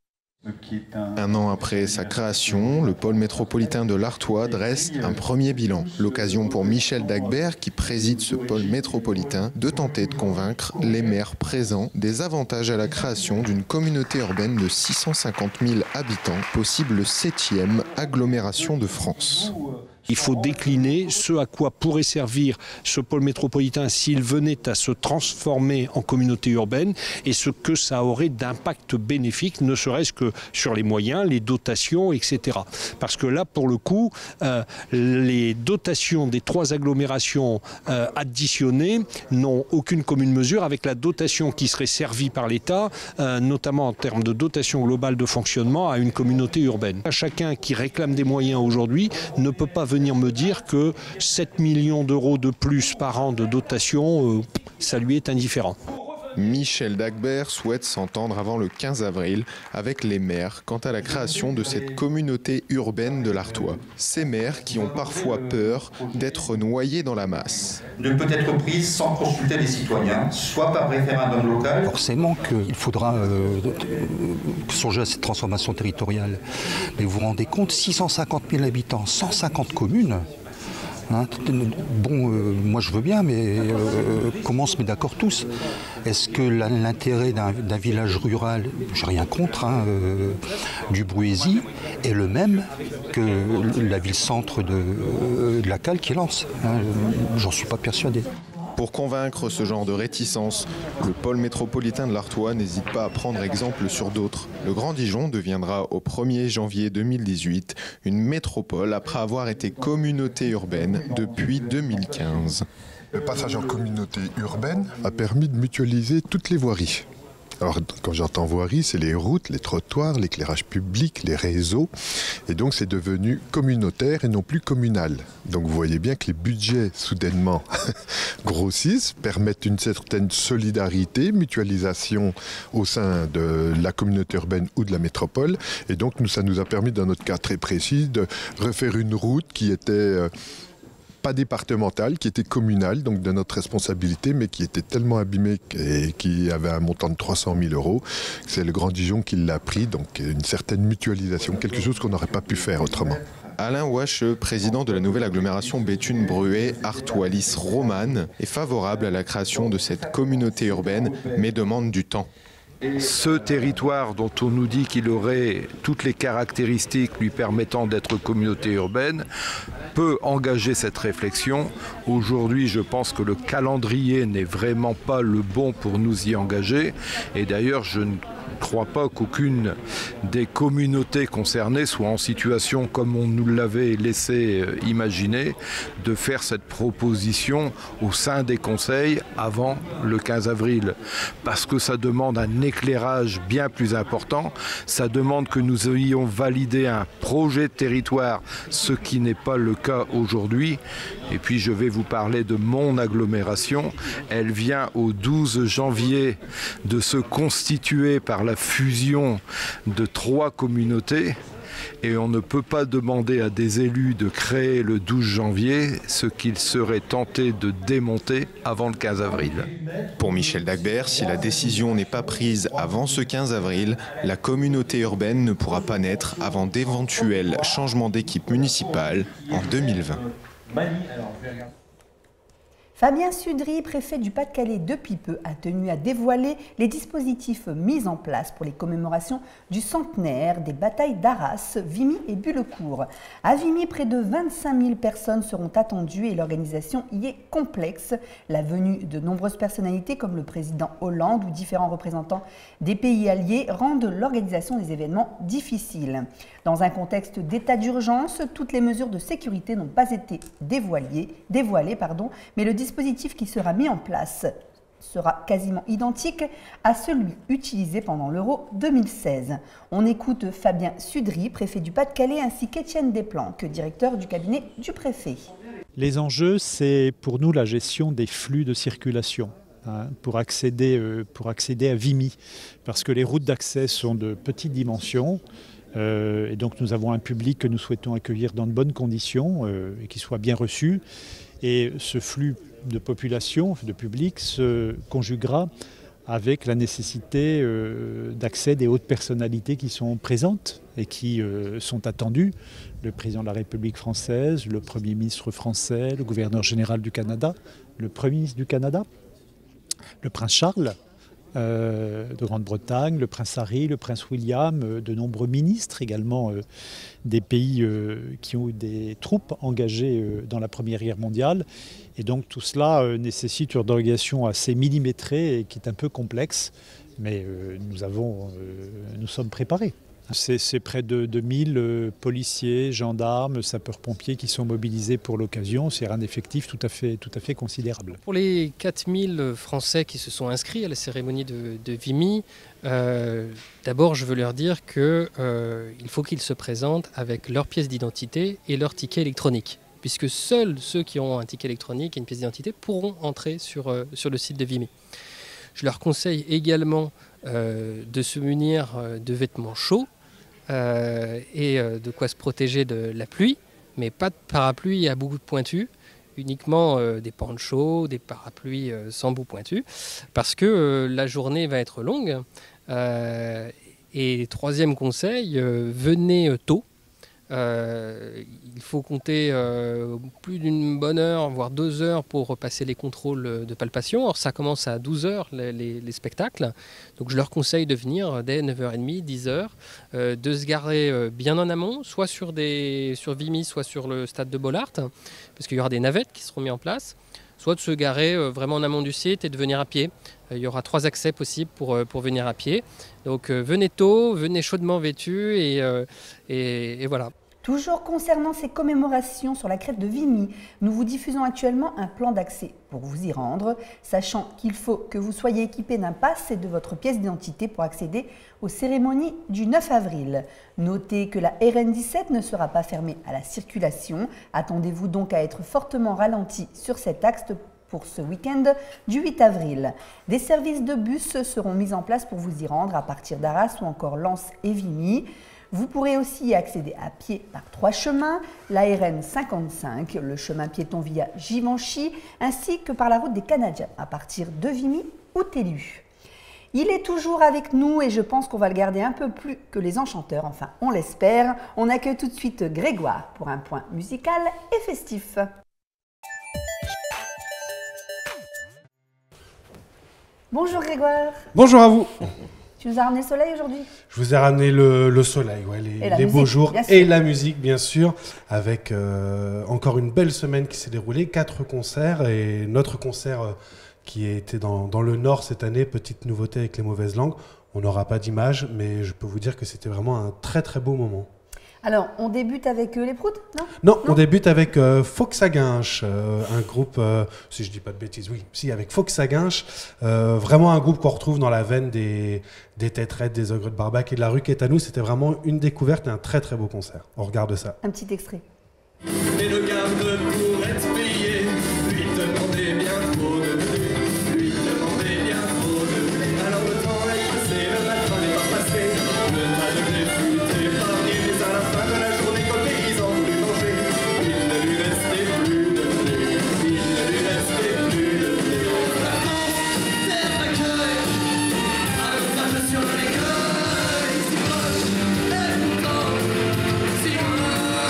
Un an après sa création, le pôle métropolitain de l'Artois dresse un premier bilan. L'occasion pour Michel Dagbert, qui préside ce pôle métropolitain, de tenter de convaincre les maires présents des avantages à la création d'une communauté urbaine de six cent cinquante mille habitants, possible septième agglomération de France. Il faut décliner ce à quoi pourrait servir ce pôle métropolitain s'il venait à se transformer en communauté urbaine et ce que ça aurait d'impact bénéfique, ne serait-ce que sur les moyens, les dotations, et cetera. Parce que là, pour le coup, euh, les dotations des trois agglomérations euh, additionnées n'ont aucune commune mesure avec la dotation qui serait servie par l'État, euh, notamment en termes de dotation globale de fonctionnement à une communauté urbaine. Chacun qui réclame des moyens aujourd'hui ne peut pas venir venir me dire que sept millions d'euros de plus par an de dotation, euh, ça lui est indifférent. Michel Dagbert souhaite s'entendre avant le quinze avril avec les maires quant à la création de cette communauté urbaine de l'Artois. Ces maires qui ont parfois peur d'être noyés dans la masse. Ne peut être prise sans consulter les citoyens, soit par référendum local. Forcément qu'il faudra euh, songer à cette transformation territoriale. Mais vous vous rendez compte, six cent cinquante mille habitants, cent cinquante communes. Hein, bon, euh, moi je veux bien, mais euh, comment on se met d'accord tous? Est-ce que l'intérêt d'un village rural, j'ai rien contre, hein, euh, du Bruésy, est le même que la ville-centre de, euh, de la Cale qui est Lens, hein, j'en suis pas persuadé. Pour convaincre ce genre de réticence, le pôle métropolitain de l'Artois n'hésite pas à prendre exemple sur d'autres. Le Grand Dijon deviendra au premier janvier deux mille dix-huit une métropole après avoir été communauté urbaine depuis deux mille quinze. Le passage en communauté urbaine a permis de mutualiser toutes les voiries. Alors, quand j'entends voirie, c'est les routes, les trottoirs, l'éclairage public, les réseaux. Et donc, c'est devenu communautaire et non plus communal. Donc, vous voyez bien que les budgets, soudainement, grossissent, permettent une certaine solidarité, mutualisation au sein de la communauté urbaine ou de la métropole. Et donc, nous, ça nous a permis, dans notre cas très précis, de refaire une route qui était... Euh, pas départementale, qui était communale, donc de notre responsabilité, mais qui était tellement abîmée et qui avait un montant de trois cent mille euros. C'est le Grand Dijon qui l'a pris, donc une certaine mutualisation, quelque chose qu'on n'aurait pas pu faire autrement. Alain Ouache, président de la nouvelle agglomération Béthune-Bruay-Artois-Lys-Romane, est favorable à la création de cette communauté urbaine, mais demande du temps. Ce territoire dont on nous dit qu'il aurait toutes les caractéristiques lui permettant d'être communauté urbaine peut engager cette réflexion. Aujourd'hui, je pense que le calendrier n'est vraiment pas le bon pour nous y engager. Et d'ailleurs, je ne Je ne crois pas qu'aucune des communautés concernées soit en situation, comme on nous l'avait laissé imaginer, de faire cette proposition au sein des conseils avant le quinze avril. Parce que ça demande un éclairage bien plus important, ça demande que nous ayons validé un projet de territoire, ce qui n'est pas le cas aujourd'hui. Et puis je vais vous parler de mon agglomération. Elle vient au douze janvier de se constituer par la fusion de trois communautés et on ne peut pas demander à des élus de créer le douze janvier ce qu'ils seraient tentés de démonter avant le quinze avril. Pour Michel Dagbert, si la décision n'est pas prise avant ce quinze avril, la communauté urbaine ne pourra pas naître avant d'éventuels changements d'équipe municipale en deux mille vingt. Fabien Sudry, préfet du Pas-de-Calais depuis peu, a tenu à dévoiler les dispositifs mis en place pour les commémorations du centenaire des batailles d'Arras, Vimy et Bullecourt. À Vimy, près de vingt-cinq mille personnes seront attendues et l'organisation y est complexe. La venue de nombreuses personnalités comme le président Hollande ou différents représentants des pays alliés rendent l'organisation des événements difficile. Dans un contexte d'état d'urgence, toutes les mesures de sécurité n'ont pas été dévoilées, dévoilées pardon, mais le dispositif qui sera mis en place sera quasiment identique à celui utilisé pendant l'Euro deux mille seize. On écoute Fabien Sudry, préfet du Pas-de-Calais, ainsi qu'Étienne Desplanques, directeur du cabinet du préfet. Les enjeux, c'est pour nous la gestion des flux de circulation. Hein, pour, accéder, euh, pour accéder à Vimy, parce que les routes d'accès sont de petite dimension. Euh, et donc nous avons un public que nous souhaitons accueillir dans de bonnes conditions euh, et qui soit bien reçu. Et ce flux de population, de public, se conjuguera avec la nécessité euh, d'accès des hautes personnalités qui sont présentes et qui euh, sont attendues. Le président de la République française, le Premier ministre français, le gouverneur général du Canada, le Premier ministre du Canada, le prince Charles euh, de Grande-Bretagne, le prince Harry, le prince William, euh, de nombreux ministres également euh, des pays euh, qui ont eu des troupes engagées euh, dans la Première Guerre mondiale. Et donc tout cela euh, nécessite une organisation assez millimétrée et qui est un peu complexe, mais euh, nous, avons, euh, nous sommes préparés. C'est près de deux mille euh, policiers, gendarmes, sapeurs-pompiers qui sont mobilisés pour l'occasion. C'est un effectif tout à fait, tout à fait considérable. Pour les quatre mille Français qui se sont inscrits à la cérémonie de, de Vimy, euh, d'abord je veux leur dire qu'il euh, faut qu'ils se présentent avec leur pièce d'identité et leur ticket électronique, puisque seuls ceux qui ont un ticket électronique et une pièce d'identité pourront entrer sur, euh, sur le site de Vimy. Je leur conseille également euh, de se munir de vêtements chauds euh, et euh, de quoi se protéger de la pluie, mais pas de parapluie à bout pointu, uniquement euh, des ponchos, des parapluies euh, sans bout pointu, parce que euh, la journée va être longue. Euh, et troisième conseil, euh, venez euh, tôt. Euh, il faut compter euh, plus d'une bonne heure, voire deux heures pour passer les contrôles de palpation. Alors ça commence à douze heures les, les, les spectacles, donc je leur conseille de venir dès neuf heures trente, dix heures, euh, de se garer euh, bien en amont, soit sur, des, sur Vimy, soit sur le stade de Bollaert, parce qu'il y aura des navettes qui seront mises en place. soit de se garer euh, vraiment en amont du site et de venir à pied. Euh, il y aura trois accès possibles pour, euh, pour venir à pied. Donc euh, venez tôt, venez chaudement vêtus et, euh, et, et voilà. Toujours concernant ces commémorations sur la crête de Vimy, nous vous diffusons actuellement un plan d'accès pour vous y rendre, sachant qu'il faut que vous soyez équipé d'un pass et de votre pièce d'identité pour accéder aux cérémonies du neuf avril. Notez que la R N dix-sept ne sera pas fermée à la circulation. Attendez-vous donc à être fortement ralenti sur cet axe pour ce week-end du huit avril. Des services de bus seront mis en place pour vous y rendre à partir d'Arras ou encore Lens et Vimy. Vous pourrez aussi y accéder à pied par trois chemins, la R N cinquante-cinq, le chemin piéton via Givenchy, ainsi que par la route des Canadiens à partir de Vimy ou Tellu. Il est toujours avec nous et je pense qu'on va le garder un peu plus que les enchanteurs, enfin on l'espère. On accueille tout de suite Grégoire pour un point musical et festif. Bonjour Grégoire. Bonjour à vous. Tu nous as ramené le soleil aujourd'hui? Je vous ai ramené le, le soleil, ouais, les, les musique, beaux jours et la musique, bien sûr, avec euh, encore une belle semaine qui s'est déroulée, quatre concerts et notre concert euh, qui a été dans, dans le Nord cette année, petite nouveauté avec les mauvaises langues. On n'aura pas d'image, mais je peux vous dire que c'était vraiment un très très beau moment. Alors, on débute avec euh, les Proutes, non, non, non on débute avec euh, Foxaguinche, euh, un groupe, euh, si je dis pas de bêtises, oui, si, avec Foxaguinche, euh, vraiment un groupe qu'on retrouve dans la veine des, des Têtes-Raides, des Ogres de Barbac et de la rue qui est à nous. C'était vraiment une découverte et un très très beau concert. On regarde ça. Un petit extrait. Et le garde pour être payé, lui demandait bien trop de blé, lui demandait bien trop de blé. Alors le temps est passé, le matin n'est pas passé, le tas de blé fut épargné, mais à la fin de la journée, quand le paysan voulut manger, il ne lui restait plus de blé, il ne lui restait plus de blé. Terre d'accueil, allongage sur l'écueil, si proche, et pourtant, si loin.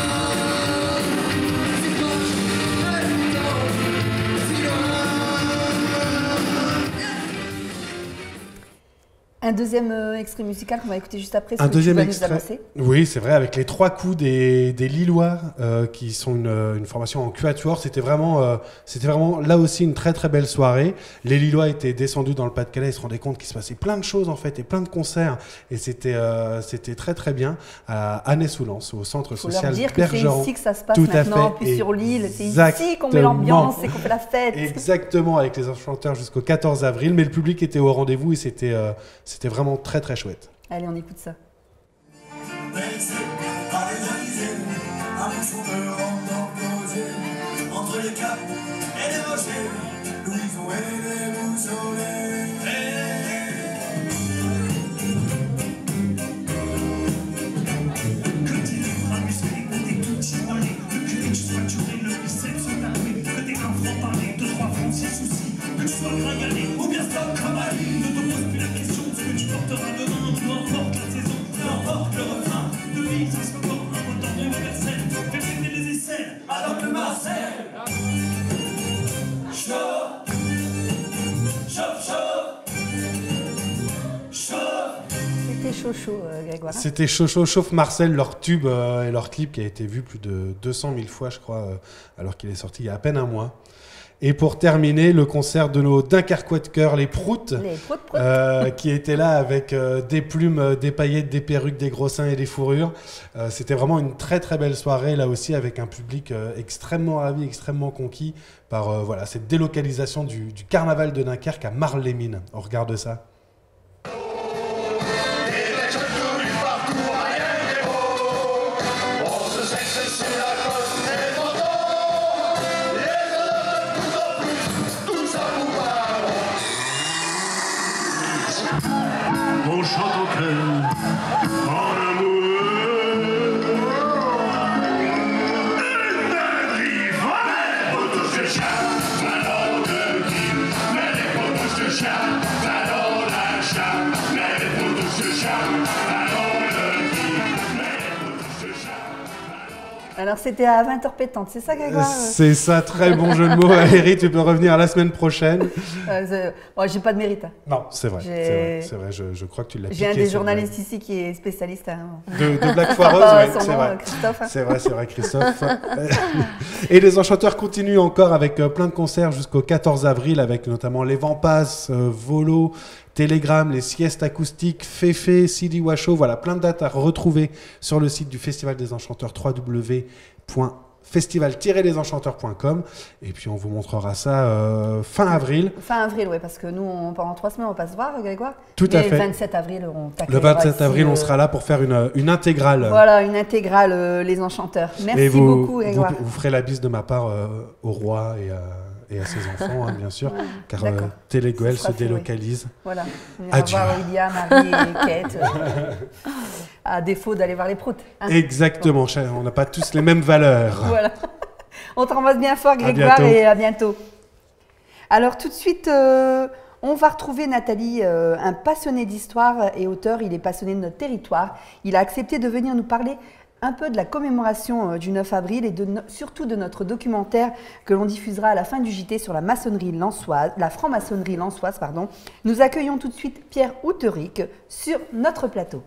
Un deuxième euh, extrait musical qu'on va écouter juste après. Un que deuxième tu vas extrait. Nous annoncer. Oui, c'est vrai, avec les trois coups des, des Lillois, euh, qui sont une, une formation en quatuor. C'était vraiment, euh, c'était vraiment là aussi une très très belle soirée. Les Lillois étaient descendus dans le Pas-de-Calais, ils se rendaient compte qu'il se passait plein de choses en fait, et plein de concerts. Et c'était, euh, c'était très très bien à Annay-sous-Lens, au centre Faut social leur dire Bergeron. que c'est ici que ça se passe Tout maintenant, à fait. puis sur l'île. C'est Exactement. ici qu'on met l'ambiance et qu'on fait la fête. Exactement, avec les enchanteurs jusqu'au quatorze avril. Mais le public était au rendez-vous et c'était, euh, c'était vraiment très très chouette. Allez, on écoute ça. Entre les caps et les rochers, Louison et les moussolets. Que tu sois musclé, que t'es tout chialé, que tu sois touré, le biceps sur ta rue, que t'es un franc parler, deux, trois francs, six soucis, que tu sois gringalé ou bien stop comme Ali. Ne te pose plus la question de ce que tu porteras demain, peu importe la saison, peu importe le refrain. De vie, ça se comporte un peu dans l'universel, fais péter les aisselles, alors que Marcel. Chaud, chaud, chaud, chaud. C'était chaud chaud, euh, Grégoire. C'était Chaud Chaud Chauffe Marcel, leur tube euh, et leur clip qui a été vu plus de deux cent mille fois, je crois, euh, alors qu'il est sorti il y a à peine un mois. Et pour terminer, le concert de nos Dunkerquois de cœur, les Proutes, les proutes, proutes. Euh, qui étaient là avec euh, des plumes, euh, des paillettes, des perruques, des gros seins et des fourrures. Euh, C'était vraiment une très très belle soirée, là aussi, avec un public euh, extrêmement ravi, extrêmement conquis par euh, voilà, cette délocalisation du, du carnaval de Dunkerque à Marles-les-Mines. On regarde ça. On chante au cœur, en amoureux. Et t'arrives, mais les potos de chien, ballon de kill. Mais les potos de chien, ballon d'un chien. Mais les potos de chien, ballon de kill. Mais les potos de chien. Alors c'était à vingt heures pétantes, c'est ça Grégoire? C'est ça, très bon jeu de mots. Valérie, tu peux revenir la semaine prochaine. Euh, bon, j'ai pas de mérite. Hein. Non, c'est vrai, c'est vrai, c'est vrai, je, je crois que tu l'as piqué. J'ai un des journalistes ici qui est spécialiste. Hein. De, de Black Foireuse, ah, oui, c'est vrai. Christophe. C'est vrai, c'est vrai, Christophe. Et les enchanteurs continuent encore avec euh, plein de concerts jusqu'au quatorze avril, avec notamment les Vents Passent, euh, Volo, Télégramme, les siestes acoustiques, Féfé, Sidi Washo, voilà, plein de dates à retrouver sur le site du Festival des Enchanteurs, w w w point festival tiret les enchanteurs point com, et puis on vous montrera ça euh, fin avril. Fin avril, oui, parce que nous, on, pendant trois semaines, on va se voir, Grégoire. Tout à Mais fait. Le vingt-sept avril, on Le vingt-sept ici, avril, euh... on sera là pour faire une, une intégrale. Voilà, une intégrale, euh, les Enchanteurs. Merci et vous, beaucoup, Grégoire. Vous, vous ferez la bise de ma part euh, au roi et à... et à ses enfants, hein, bien sûr, ouais, car euh, Télégoël se délocalise. Oui. Voilà, on ira Adieu. voir William, Marie et Kate, euh, à défaut d'aller voir les proutes. Hein. Exactement, on n'a pas tous les mêmes valeurs. Voilà. On t'embrasse bien fort, Grégoire, à et à bientôt. Alors tout de suite, euh, on va retrouver Nathalie, euh, un passionné d'histoire et auteur. Il est passionné de notre territoire. Il a accepté de venir nous parler un peu de la commémoration euh, du neuf avril et de no surtout de notre documentaire que l'on diffusera à la fin du J T sur la maçonnerie lensoise, la franc-maçonnerie lensoise, pardon. Nous accueillons tout de suite Pierre Houteric sur notre plateau.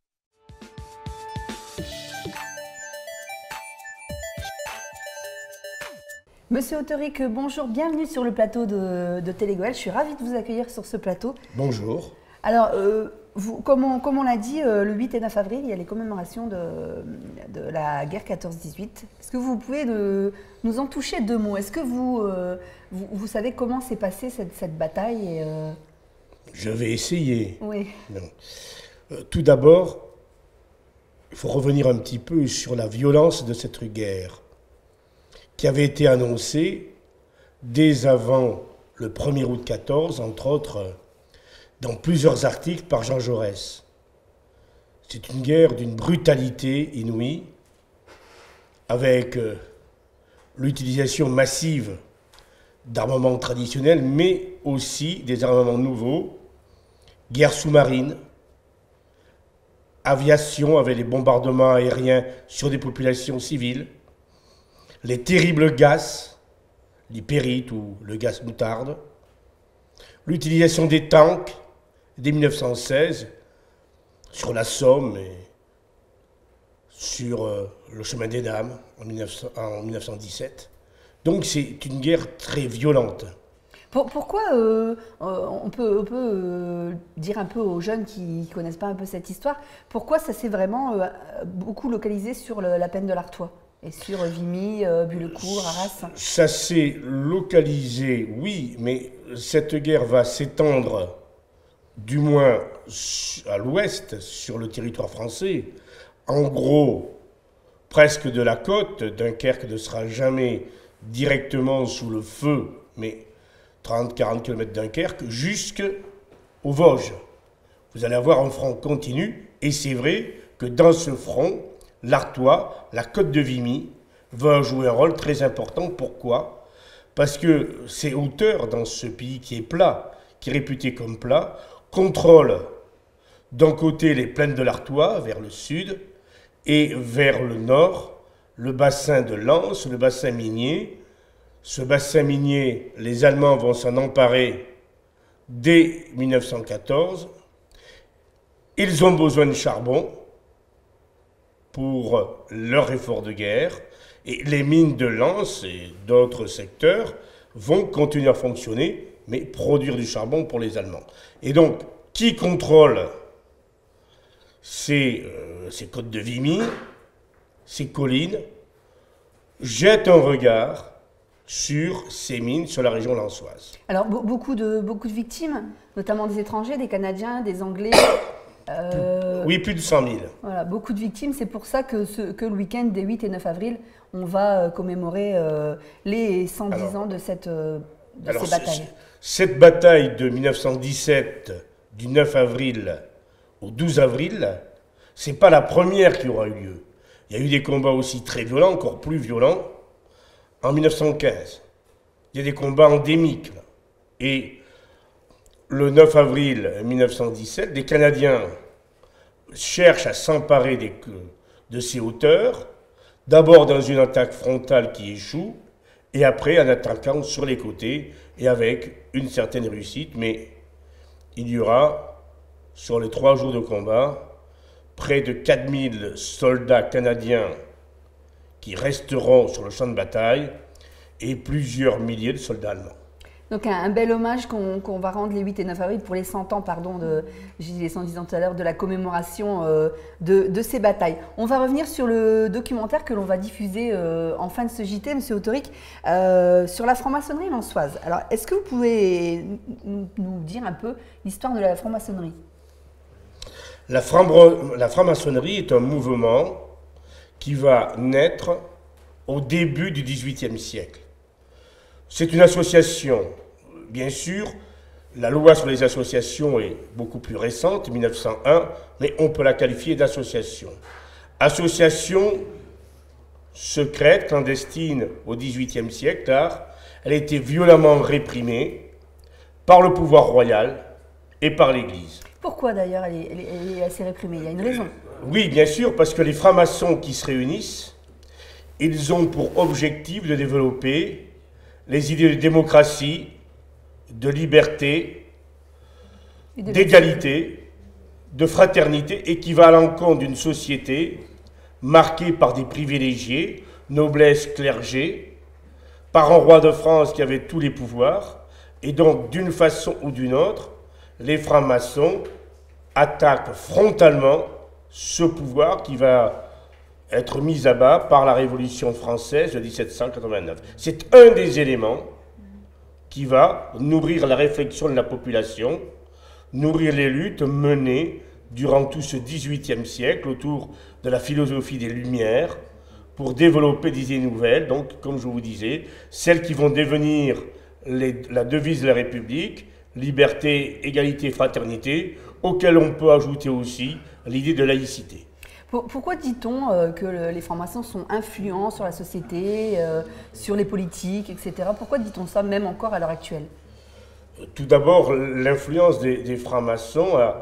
Monsieur Houteric, bonjour, bienvenue sur le plateau de, de Télégoël. Je suis ravie de vous accueillir sur ce plateau. Bonjour. Alors, euh, vous, comme on, comme on l'a dit, euh, le huit et neuf avril, il y a les commémorations de, de la guerre quatorze dix-huit. Est-ce que vous pouvez de, nous en toucher deux mots? Est-ce que vous, euh, vous, vous savez comment s'est passée cette, cette bataille et, euh... Je vais essayer. Oui. Non. Euh, tout d'abord, il faut revenir un petit peu sur la violence de cette guerre, qui avait été annoncée dès avant le premier août quatorze, entre autres, dans plusieurs articles par Jean Jaurès. C'est une guerre d'une brutalité inouïe, avec euh, l'utilisation massive d'armements traditionnels, mais aussi des armements nouveaux, guerre sous-marine, aviation avec les bombardements aériens sur des populations civiles, les terribles gaz, l'hypérite ou le gaz moutarde, l'utilisation des tanks dès mille neuf cent seize sur la Somme et sur euh, le chemin des Dames en, mille neuf cents, en mille neuf cent dix-sept. Donc c'est une guerre très violente. Pour, pourquoi euh, on peut, on peut euh, dire un peu aux jeunes qui ne connaissent pas un peu cette histoire, pourquoi ça s'est vraiment euh, beaucoup localisé sur le, la plaine de l'Artois et sur Vimy, euh, Bullecourt, Arras? Ça s'est localisé, oui, mais cette guerre va s'étendre du moins à l'ouest, sur le territoire français. En gros, presque de la côte, Dunkerque ne sera jamais directement sous le feu, mais trente à quarante kilomètres de Dunkerque, jusqu'aux Vosges. Vous allez avoir un front continu, et c'est vrai que dans ce front, l'Artois, la côte de Vimy, va jouer un rôle très important. Pourquoi? Parce que ces hauteurs dans ce pays qui est plat, qui est réputé comme plat, contrôlent d'un côté les plaines de l'Artois vers le sud et vers le nord le bassin de Lens, le bassin minier. Ce bassin minier, les Allemands vont s'en emparer dès mille neuf cent quatorze. Ils ont besoin de charbon pour leur effort de guerre, et les mines de Lens et d'autres secteurs vont continuer à fonctionner, mais produire du charbon pour les Allemands. Et donc, qui contrôle ces, euh, ces côtes de Vimy, ces collines, jette un regard sur ces mines, sur la région lensoise. Alors, beaucoup de, beaucoup de victimes, notamment des étrangers, des Canadiens, des Anglais. Euh, oui, plus de cent mille. Voilà, beaucoup de victimes. C'est pour ça que, ce, que le week-end des huit et neuf avril, on va euh, commémorer euh, les cent dix alors, ans de, cette, euh, de alors, ces batailles. Cette bataille de mille neuf cent dix-sept, du neuf avril au douze avril, c'est pas la première qui aura eu lieu. Il y a eu des combats aussi très violents, encore plus violents, en mille neuf cent quinze. Il y a des combats endémiques. Là. Et le neuf avril mille neuf cent dix-sept, des Canadiens cherchent à s'emparer de ces hauteurs, D'abord dans une attaque frontale qui échoue, et après en attaquant sur les côtés, et avec une certaine réussite, mais il y aura, sur les trois jours de combat, près de quatre mille soldats canadiens qui resteront sur le champ de bataille, et plusieurs milliers de soldats allemands. Donc un, un bel hommage qu'on qu'on va rendre les huit et neuf avril pour les cent ans, pardon, de, j'ai dit les cent dix ans tout à l'heure, de la commémoration euh, de, de ces batailles. On va revenir sur le documentaire que l'on va diffuser euh, en fin de ce J T, M. Autoric, euh, sur la franc-maçonnerie lensoise. Alors, est-ce que vous pouvez nous, nous dire un peu l'histoire de la franc-maçonnerie? La franc-maçonnerie est un mouvement qui va naître au début du dix-huitième siècle. C'est une association, bien sûr, la loi sur les associations est beaucoup plus récente, mille neuf cent un, mais on peut la qualifier d'association. Association secrète, clandestine au dix-huitième siècle, car elle a été violemment réprimée par le pouvoir royal et par l'Église. Pourquoi d'ailleurs elle, elle, elle est assez réprimée? Il y a une raison. Oui, bien sûr, parce que les francs-maçons qui se réunissent, ils ont pour objectif de développer les idées de démocratie, de liberté, d'égalité, de fraternité, et qui va à l'encontre d'une société marquée par des privilégiés, noblesse, clergé, par un roi de France qui avait tous les pouvoirs, et donc d'une façon ou d'une autre, les francs-maçons attaquent frontalement ce pouvoir qui va être mis à bas par la Révolution française de mille sept cent quatre-vingt-neuf. C'est un des éléments qui va nourrir la réflexion de la population, nourrir les luttes menées durant tout ce dix-huitième siècle autour de la philosophie des Lumières pour développer des idées nouvelles, donc comme je vous disais, celles qui vont devenir les, la devise de la République, liberté, égalité, fraternité, auquel on peut ajouter aussi l'idée de laïcité. Pourquoi dit-on euh, que le, les francs-maçons sont influents sur la société, euh, sur les politiques, et cetera. Pourquoi dit-on ça, même encore à l'heure actuelle? Tout d'abord, l'influence des, des francs-maçons a,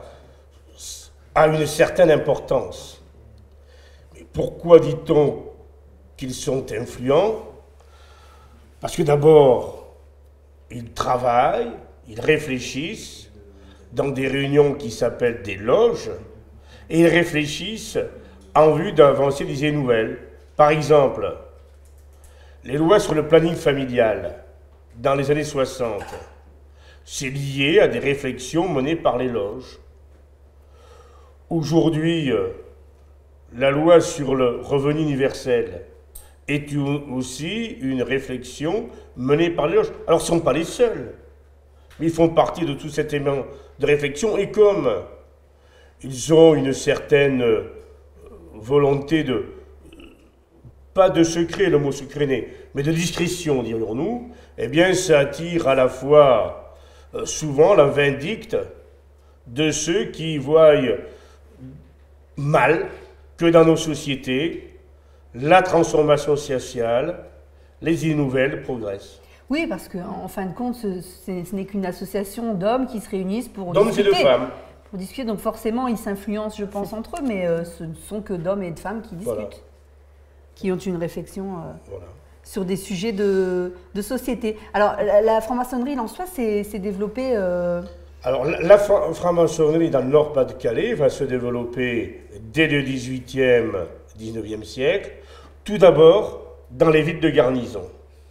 a une certaine importance. Mais pourquoi dit-on qu'ils sont influents? Parce que d'abord, ils travaillent, ils réfléchissent dans des réunions qui s'appellent des loges, et ils réfléchissent en vue d'avancer des idées nouvelles. Par exemple, les lois sur le planning familial dans les années soixante, c'est lié à des réflexions menées par les loges. Aujourd'hui, la loi sur le revenu universel est aussi une réflexion menée par les loges. Alors, ce ne sont pas les seuls, mais ils font partie de tout cet élément de réflexion, et comme ils ont une certaine volonté de, pas de secret, le mot secret n'est, mais de discrétion, dirions-nous, eh bien ça attire à la fois euh, souvent la vindicte de ceux qui voient mal que dans nos sociétés, la transformation sociale, les idées nouvelles progressent. Oui, parce qu'en en fin de compte, ce, ce n'est qu'une association d'hommes qui se réunissent pour d'hommes discuter. et de femmes. Pour discuter, donc forcément ils s'influencent, je pense, entre eux, mais euh, ce ne sont que d'hommes et de femmes qui discutent, voilà. Qui ont une réflexion euh, voilà. sur des sujets de, de société. Alors, la, la franc-maçonnerie en soi s'est développée... Euh... Alors, la, la franc-maçonnerie dans le Nord-Pas-de-Calais va se développer dès le dix-huitième, dix-neuvième siècle, tout d'abord dans les villes de garnison.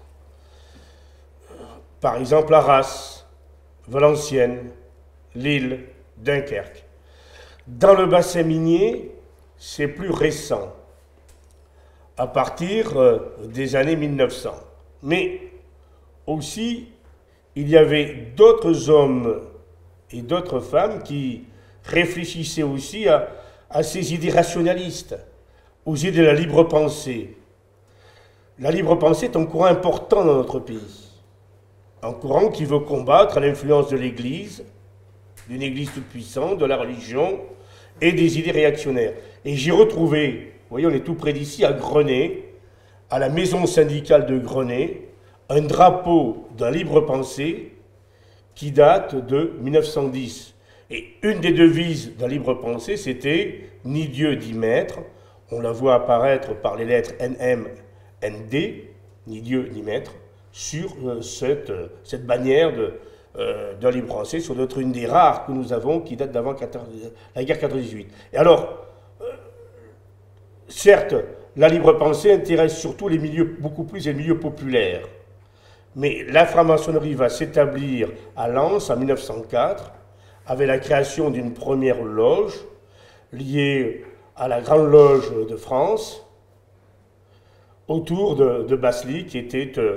Par exemple, Arras, Valenciennes, Lille, Dunkerque. Dans le bassin minier, c'est plus récent, à partir des années mille neuf cents. Mais aussi, il y avait d'autres hommes et d'autres femmes qui réfléchissaient aussi à, à ces idées rationalistes, aux idées de la libre pensée. La libre pensée est un courant important dans notre pays, un courant qui veut combattre l'influence de l'Église, d'une Église toute-puissante, de la religion et des idées réactionnaires. Et j'ai retrouvé, vous voyez, on est tout près d'ici, à Grenay, à la maison syndicale de Grenay, un drapeau de la libre pensée qui date de mille neuf cent dix. Et une des devises de la libre pensée, c'était « Ni Dieu, ni maître, on la voit apparaître par les lettres N M, N D, ni Dieu ni maître, sur euh, cette, euh, cette bannière de, euh, de la libre pensée, sur notre une des rares que nous avons qui date d'avant la guerre quatorze dix-huit. Et alors, euh, certes, la libre pensée intéresse surtout les milieux, beaucoup plus les milieux populaires. Mais la franc-maçonnerie va s'établir à Lens en mille neuf cent quatre avec la création d'une première loge liée à la Grande Loge de France autour de, de Basely, qui était euh,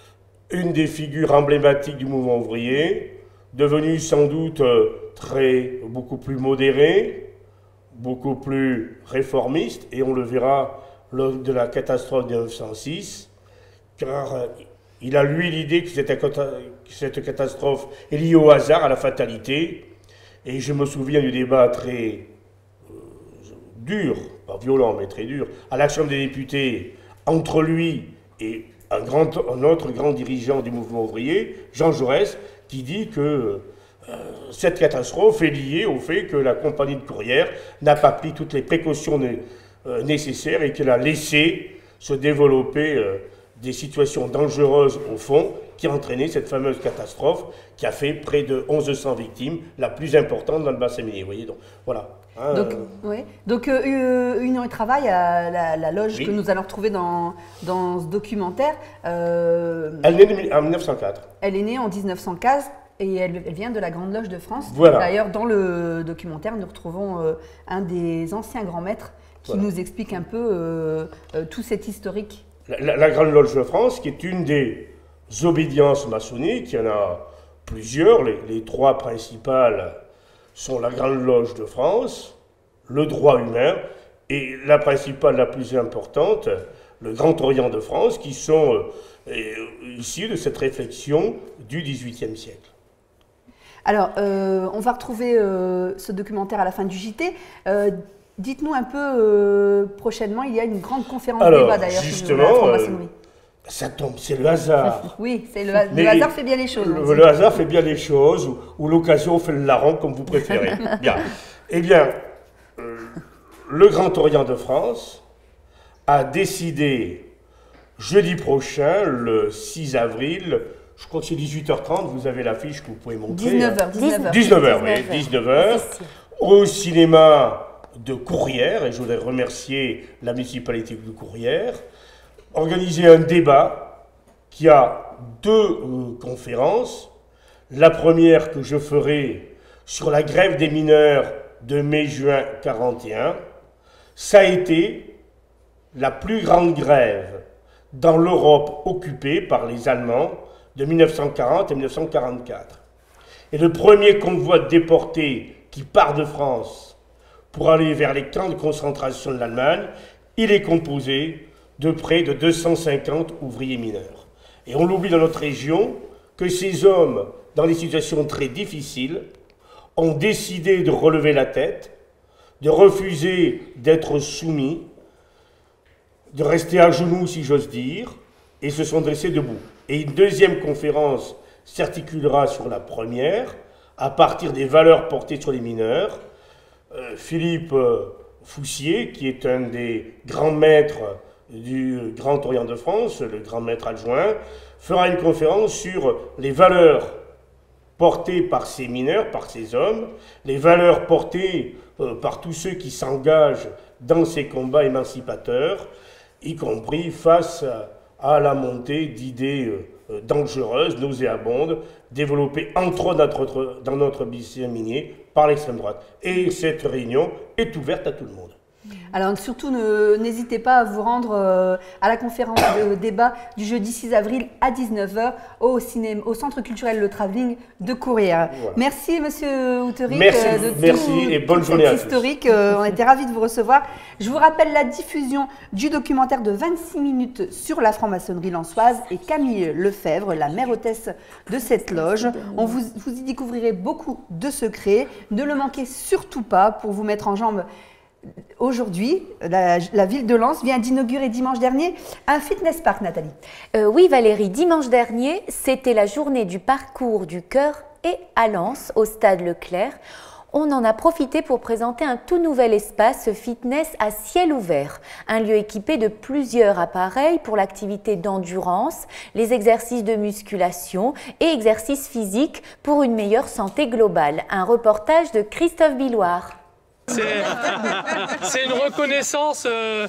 une des figures emblématiques du mouvement ouvrier, devenue sans doute euh, très, beaucoup plus modérée, beaucoup plus réformiste, et on le verra lors de la catastrophe de mille neuf cent six, car euh, il a, lui, l'idée que cette, cette catastrophe est liée au hasard, à la fatalité. Et je me souviens du débat très euh, dur, pas violent, mais très dur, à la Chambre des députés, entre lui et un, grand, un autre grand dirigeant du mouvement ouvrier, Jean Jaurès, qui dit que euh, cette catastrophe est liée au fait que la compagnie de courrière n'a pas pris toutes les précautions né, euh, nécessaires et qu'elle a laissé se développer euh, des situations dangereuses au fond qui a entraîné cette fameuse catastrophe qui a fait près de mille cent victimes, la plus importante dans le bassin minier. Vous voyez, donc voilà. Hein, donc, euh... ouais. donc euh, Union et Travail, à la, la loge oui. que nous allons retrouver dans, dans ce documentaire. Euh, elle est née en mille neuf cent quatre. Elle est née en mille neuf cent quinze et elle, elle vient de la Grande Loge de France. Voilà. D'ailleurs, dans le documentaire, nous retrouvons euh, un des anciens grands maîtres qui voilà. nous explique un peu euh, euh, tout cet historique. La, la, la Grande Loge de France, qui est une des obédiences maçonniques, il y en a plusieurs, les, les trois principales sont la Grande Loge de France, le droit humain, et la principale, la plus importante, le Grand Orient de France, qui sont euh, issus de cette réflexion du dix-huitième siècle. Alors, euh, on va retrouver euh, ce documentaire à la fin du J T. Euh, Dites-nous un peu, euh, prochainement, il y a une grande conférence Alors, débat d'ailleurs. Justement, euh, ça tombe, c'est le hasard. Oui, c'est le, le hasard fait bien les choses. Le, le hasard fait bien les choses, ou, ou l'occasion fait le larron, comme vous préférez. Bien. Eh bien, euh, le Grand Orient de France a décidé, jeudi prochain, le six avril, je crois que c'est dix-huit heures trente, vous avez l'affiche que vous pouvez montrer. dix-neuf heures. dix-neuf heures, dix-neuf heures, oui, dix-neuf heures, au cinéma de Courrières, et je voudrais remercier la municipalité de Courrières, organiser un débat qui a deux euh, conférences. La première que je ferai sur la grève des mineurs de mai-juin quarante et un. Ça a été la plus grande grève dans l'Europe occupée par les Allemands de mille neuf cent quarante et mille neuf cent quarante-quatre. Et le premier convoi de déportés qui part de France pour aller vers les camps de concentration de l'Allemagne, il est composé de près de deux cent cinquante ouvriers mineurs. Et on l'oublie dans notre région que ces hommes, dans des situations très difficiles, ont décidé de relever la tête, de refuser d'être soumis, de rester à genoux, si j'ose dire, et se sont dressés debout. Et une deuxième conférence s'articulera sur la première, à partir des valeurs portées sur les mineurs. Euh, Philippe euh, Foussier, qui est un des grands maîtres du Grand Orient de France, le grand maître adjoint, fera une conférence sur les valeurs portées par ces mineurs, par ces hommes, les valeurs portées euh, par tous ceux qui s'engagent dans ces combats émancipateurs, y compris face à, à la montée d'idées euh, dangereuses, nauséabondes, développées entre autres dans notre bassin minier par l'extrême droite. Et cette réunion est ouverte à tout le monde. Alors surtout, n'hésitez pas à vous rendre euh, à la conférence de débat du jeudi six avril à dix-neuf heures au, cinéma, au Centre culturel Le Travelling de Courrières. Voilà. Merci Monsieur Houteric. Merci, euh, de merci tout, et bonne journée à tous. Historique. Euh, on était ravis de vous recevoir. Je vous rappelle la diffusion du documentaire de vingt-six minutes sur la franc-maçonnerie lensoise et Camille Lefebvre, la mère hôtesse de cette loge. On vous, vous y découvrirez beaucoup de secrets. Ne le manquez surtout pas pour vous mettre en jambe. Aujourd'hui, la, la ville de Lens vient d'inaugurer dimanche dernier un fitness park, Nathalie. Euh, oui Valérie, dimanche dernier, c'était la journée du parcours du cœur et à Lens, au stade Leclerc. On en a profité pour présenter un tout nouvel espace fitness à ciel ouvert, un lieu équipé de plusieurs appareils pour l'activité d'endurance, les exercices de musculation et exercices physiques pour une meilleure santé globale. Un reportage de Christophe Billoire. C'est une reconnaissance euh,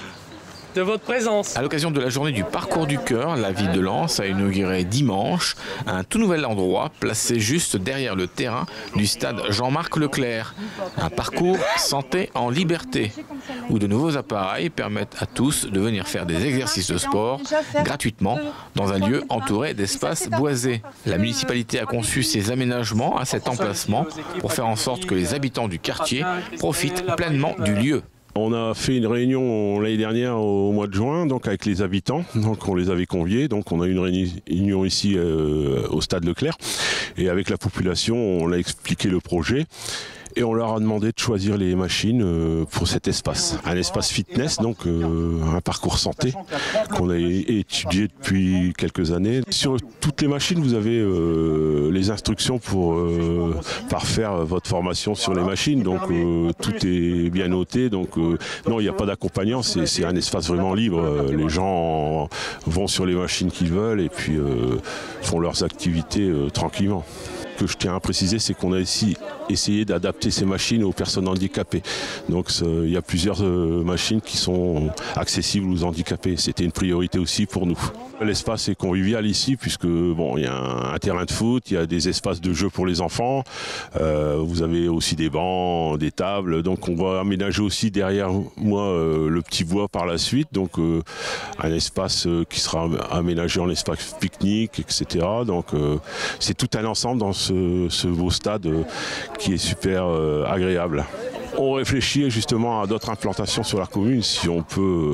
de votre présence. À l'occasion de la journée du parcours du cœur, la ville de Lens a inauguré dimanche un tout nouvel endroit placé juste derrière le terrain du stade Jean-Marc Leclerc. Un parcours santé en liberté, où de nouveaux appareils permettent à tous de venir faire des exercices de sport gratuitement dans un lieu entouré d'espaces boisés. La municipalité a conçu ces aménagements à cet emplacement pour faire en sorte que les habitants du quartier profitent pleinement du lieu. On a fait une réunion l'année dernière au mois de juin, donc avec les habitants. Donc on les avait conviés. Donc on a eu une réunion ici euh, au stade Leclerc. Et avec la population, on a expliqué le projet. Et on leur a demandé de choisir les machines euh, pour cet espace. Un espace fitness, donc euh, un parcours santé qu'on a étudié depuis quelques années. Sur toutes les machines, vous avez euh, les instructions pour euh, parfaire votre formation sur les machines. Donc euh, tout est bien noté. Donc euh, non, il n'y a pas d'accompagnant, c'est un espace vraiment libre. Les gens vont sur les machines qu'ils veulent et puis euh, font leurs activités euh, tranquillement. Ce que je tiens à préciser, c'est qu'on a ici essayé d'adapter ces machines aux personnes handicapées. Donc il y a plusieurs euh, machines qui sont accessibles aux handicapés. C'était une priorité aussi pour nous. L'espace est convivial ici puisque bon, il y a un, un terrain de foot, il y a des espaces de jeu pour les enfants. Euh, vous avez aussi des bancs, des tables. Donc on va aménager aussi derrière moi euh, le petit bois par la suite. Donc euh, un espace euh, qui sera aménagé en espace pique-nique, et cetera. Donc euh, c'est tout un ensemble dans ce, ce beau stade euh, qui est super euh, agréable. On réfléchit justement à d'autres implantations sur la commune. Si on peut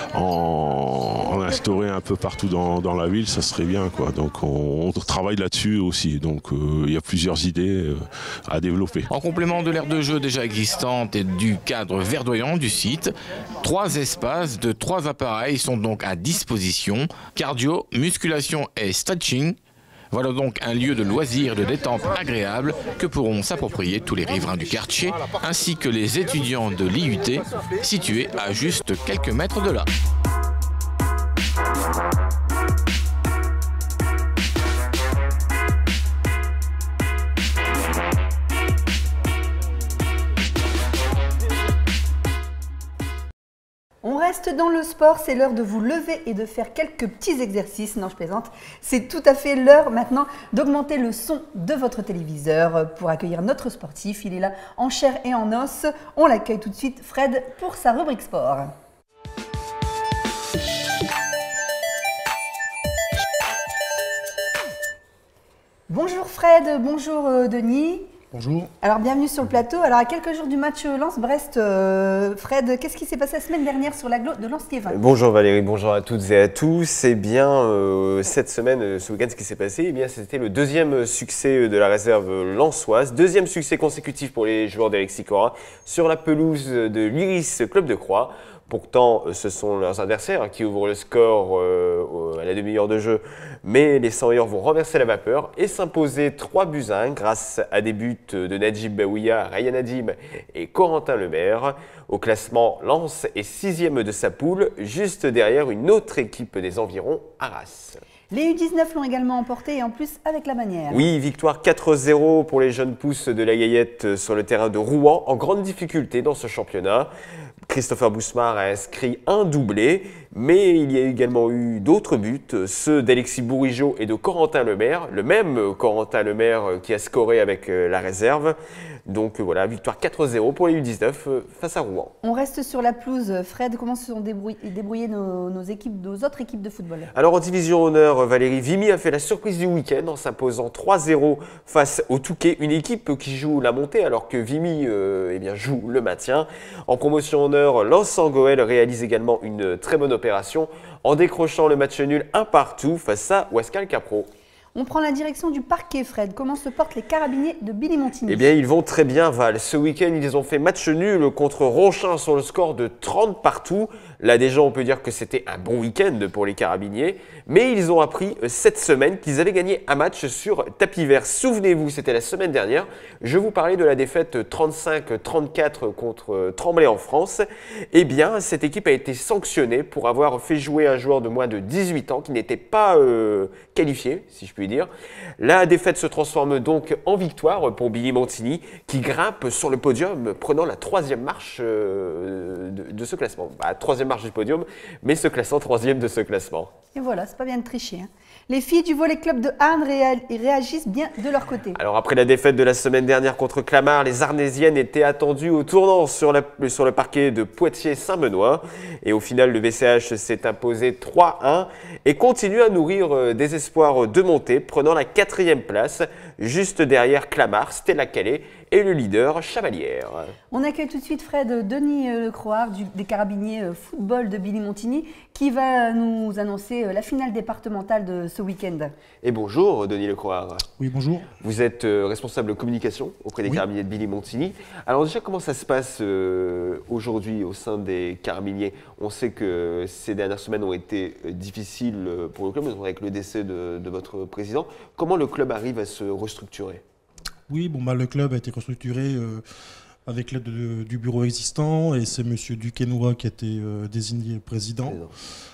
en, en instaurer un peu partout dans, dans la ville, ça serait bien, quoi. Donc on, on travaille là-dessus aussi. Donc euh, il y a plusieurs idées euh, à développer. En complément de l'aire de jeu déjà existante et du cadre verdoyant du site, trois espaces de trois appareils sont donc à disposition. Cardio, musculation et stretching. Voilà donc un lieu de loisirs, de détente agréable que pourront s'approprier tous les riverains du quartier, ainsi que les étudiants de l'I U T, situés à juste quelques mètres de là. On reste dans le sport, c'est l'heure de vous lever et de faire quelques petits exercices. Non, je plaisante. C'est tout à fait l'heure maintenant d'augmenter le son de votre téléviseur pour accueillir notre sportif. Il est là en chair et en os. On l'accueille tout de suite, Fred, pour sa rubrique sport. Bonjour Fred, bonjour Denis. Bonjour. Alors bienvenue sur le plateau. Alors à quelques jours du match Lens-Brest, euh, Fred, qu'est-ce qui s'est passé la semaine dernière sur l'agglo de Lens-Liévin? Bonjour Valérie, bonjour à toutes et à tous. Eh bien, euh, cette semaine, ce week-end, ce qui s'est passé, eh bien, c'était le deuxième succès de la réserve lensoise, deuxième succès consécutif pour les joueurs d'Éric Sicora sur la pelouse de l'Iris Club de Croix. Pourtant, ce sont leurs adversaires qui ouvrent le score euh, à la demi-heure de jeu. Mais les Savoyards vont renverser la vapeur et s'imposer trois buts à un grâce à des buts de Najib Baouia, Ryan Adim et Corentin Lemaire. Au classement, Lens est sixième de sa poule, juste derrière une autre équipe des environs, Arras. Les U dix-neuf l'ont également emporté et en plus avec la manière. Oui, victoire quatre zéro pour les jeunes pousses de la Gaillette sur le terrain de Rouen, en grande difficulté dans ce championnat. Christopher Bousmar a inscrit un doublé, mais il y a également eu d'autres buts, ceux d'Alexis Bourigeaud et de Corentin Lemaire, le même Corentin Lemaire qui a scoré avec la réserve. Donc voilà, victoire quatre zéro pour les U dix-neuf face à Rouen. On reste sur la pelouse. Fred, comment se sont débrouillées, débrouillées nos, nos, équipes, nos autres équipes de football? Alors en division honneur, Valérie Vimy a fait la surprise du week-end en s'imposant trois zéro face au Touquet, une équipe qui joue la montée alors que Vimy euh, eh bien, joue le maintien. En promotion honneur, Lens-Sangoël réalise également une très bonne opération en décrochant le match nul un partout face à Ouascal Capro. On prend la direction du parquet, Fred. Comment se portent les carabiniers de Billy-Montigny? Eh bien, ils vont très bien, Val. Ce week-end, ils ont fait match nul contre Ronchin sur le score de trente partout. Là déjà, on peut dire que c'était un bon week-end pour les carabiniers, mais ils ont appris cette semaine qu'ils avaient gagné un match sur tapis vert. Souvenez-vous, c'était la semaine dernière, je vous parlais de la défaite trente-cinq trente-quatre contre Tremblay en France. Eh bien, cette équipe a été sanctionnée pour avoir fait jouer un joueur de moins de dix-huit ans qui n'était pas euh, qualifié, si je puis dire. La défaite se transforme donc en victoire pour Billy Montini, qui grimpe sur le podium, prenant la troisième marche euh, de, de ce classement. Bah, troisième marche du podium, mais se classant troisième de ce classement. Et voilà, c'est pas bien de tricher. Hein. Les filles du volley club de Arnes réagissent bien de leur côté. Alors après la défaite de la semaine dernière contre Clamart, les Arnésiennes étaient attendues au tournant sur, la, sur le parquet de Poitiers-Saint-Benoît. Et au final, le V C H s'est imposé trois un et continue à nourrir des espoirs de montée, prenant la quatrième place, juste derrière Clamart, Stella Calais et le leader Chavalière. On accueille tout de suite Fred Denis Lecroix des carabiniers football de Billy Montini qui va nous annoncer la finale départementale de ce week-end. Et bonjour Denis Lecroix. Oui, bonjour. Vous êtes responsable communication auprès des oui. carabiniers de Billy Montini. Alors déjà, comment ça se passe euh, aujourd'hui au sein des carabiniers? On sait que ces dernières semaines ont été difficiles pour le club, avec le décès de, de votre président. Comment le club arrive à se restructurer? Oui, bon, bah, le club a été restructuré euh, avec l'aide du bureau existant et c'est M. Duquesnoy qui a été euh, désigné président. président.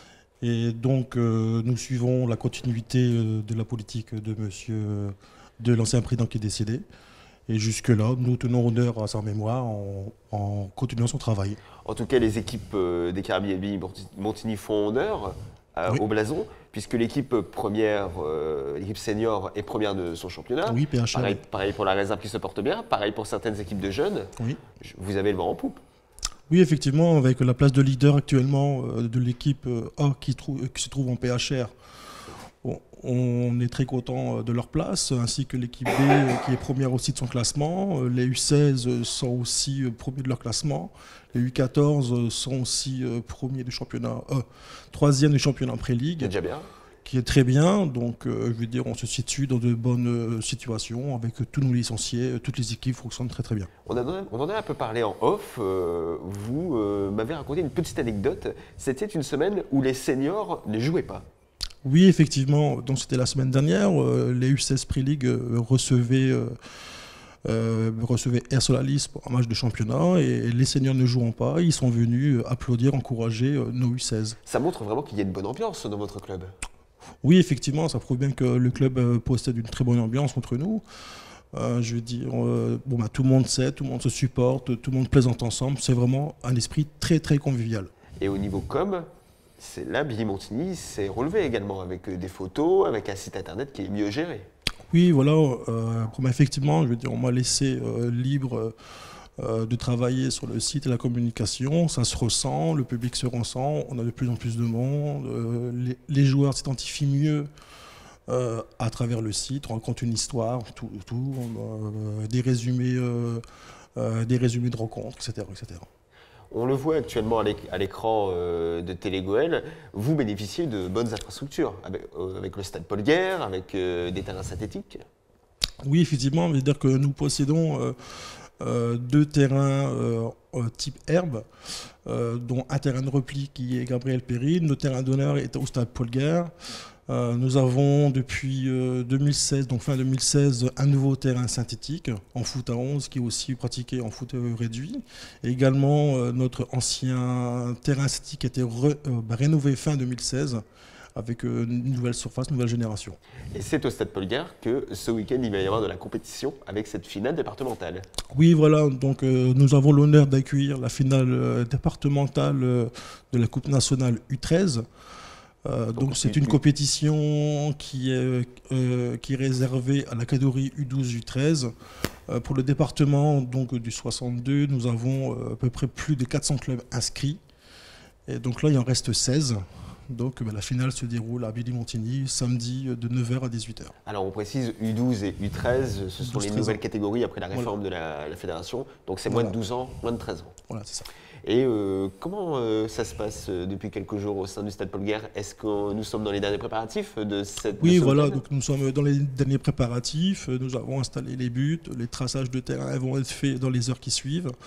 Et donc euh, nous suivons la continuité euh, de la politique de monsieur, euh, de l'ancien président qui est décédé. Et jusque-là, nous tenons honneur à sa mémoire en, en continuant son travail. En tout cas, les équipes euh, des carabiniers de Billy Montini font honneur euh, oui. au blason, puisque l'équipe première, euh, l'équipe senior est première de son championnat. Oui, P H R. Pareil, pareil pour la réserve qui se porte bien, pareil pour certaines équipes de jeunes. Oui. Vous avez le vent en poupe. Oui, effectivement, avec la place de leader actuellement euh, de l'équipe euh, A qui, qui se trouve en P H R, bon, on est très content de leur place, ainsi que l'équipe B euh, qui est première aussi de son classement. Les U seize sont aussi euh, premiers de leur classement. Les U quatorze sont aussi euh, premiers du championnat, euh, troisième du championnat Pré-Ligue. C'est déjà bien. Qui est très bien, donc euh, je veux dire, on se situe dans de bonnes euh, situations avec euh, tous nos licenciés, euh, toutes les équipes fonctionnent très très bien. On, a, on en a un peu parlé en off, euh, vous euh, m'avez raconté une petite anecdote, c'était une semaine où les seniors ne jouaient pas. Oui, effectivement, donc c'était la semaine dernière, euh, les U seize Pré-Ligue euh, recevaient, euh, euh, recevaient Air Solalis pour un match de championnat et les seniors ne jouant pas, ils sont venus applaudir, encourager euh, nos U seize. Ça montre vraiment qu'il y a une bonne ambiance dans votre club. Oui, effectivement, ça prouve bien que le club euh, possède une très bonne ambiance entre nous. Euh, je veux dire, euh, bon, bah, tout le monde sait, tout le monde se supporte, tout le monde plaisante ensemble. C'est vraiment un esprit très très convivial. Et au niveau com, c'est là, Billy Montini s'est relevé également avec des photos, avec un site internet qui est mieux géré. Oui, voilà. Euh, effectivement, je veux dire, on m'a laissé euh, libre euh, de travailler sur le site et la communication. Ça se ressent, le public se ressent. On a de plus en plus de monde. Euh, les, les joueurs s'identifient mieux euh, à travers le site. On raconte une histoire, tout, tout euh, des résumés, euh, euh, des résumés de rencontres, et cetera, et cetera. On le voit actuellement à l'écran euh, de Télégoël, vous bénéficiez de bonnes infrastructures, avec, euh, avec le stade Paul Guerre, avec euh, des terrains synthétiques. Oui, effectivement, c'est-à-dire que nous possédons euh, euh, deux terrains euh, type herbe, euh, dont un terrain de repli qui est Gabriel Péry. Notre terrain d'honneur est au stade Paul Guerre. Euh, nous avons depuis euh, deux mille seize, donc fin deux mille seize, un nouveau terrain synthétique en foot à onze qui est aussi pratiqué en foot euh, réduit. Et également euh, notre ancien terrain synthétique a été re, euh, bah, rénové fin deux mille seize avec euh, une nouvelle surface, nouvelle génération. Et c'est au stade Paul Guerre que ce week-end il va y avoir de la compétition avec cette finale départementale. Oui, voilà, donc euh, nous avons l'honneur d'accueillir la finale euh, départementale euh, de la Coupe nationale U treize. Euh, donc c'est une compétition qui est, euh, qui est réservée à la catégorie U douze U treize. Euh, pour le département donc, du soixante-deux, nous avons euh, à peu près plus de quatre cents clubs inscrits. Et donc là, il en reste seize. Donc bah, la finale se déroule à Billy Montini, samedi de neuf heures à dix-huit heures. Alors on précise, U douze et U treize, ce sont les nouvelles catégories après la réforme voilà. de la, la fédération. Donc c'est voilà. moins de douze ans, moins de treize ans. Voilà, c'est ça. Et euh, comment euh, ça se passe euh, depuis quelques jours au sein du Stade Paul Guerre? Est-ce que nous sommes dans les derniers préparatifs de cette Oui, de ce voilà, week-end? donc nous sommes dans les derniers préparatifs. Nous avons installé les buts, les traçages de terrain vont être faits dans les heures qui suivent.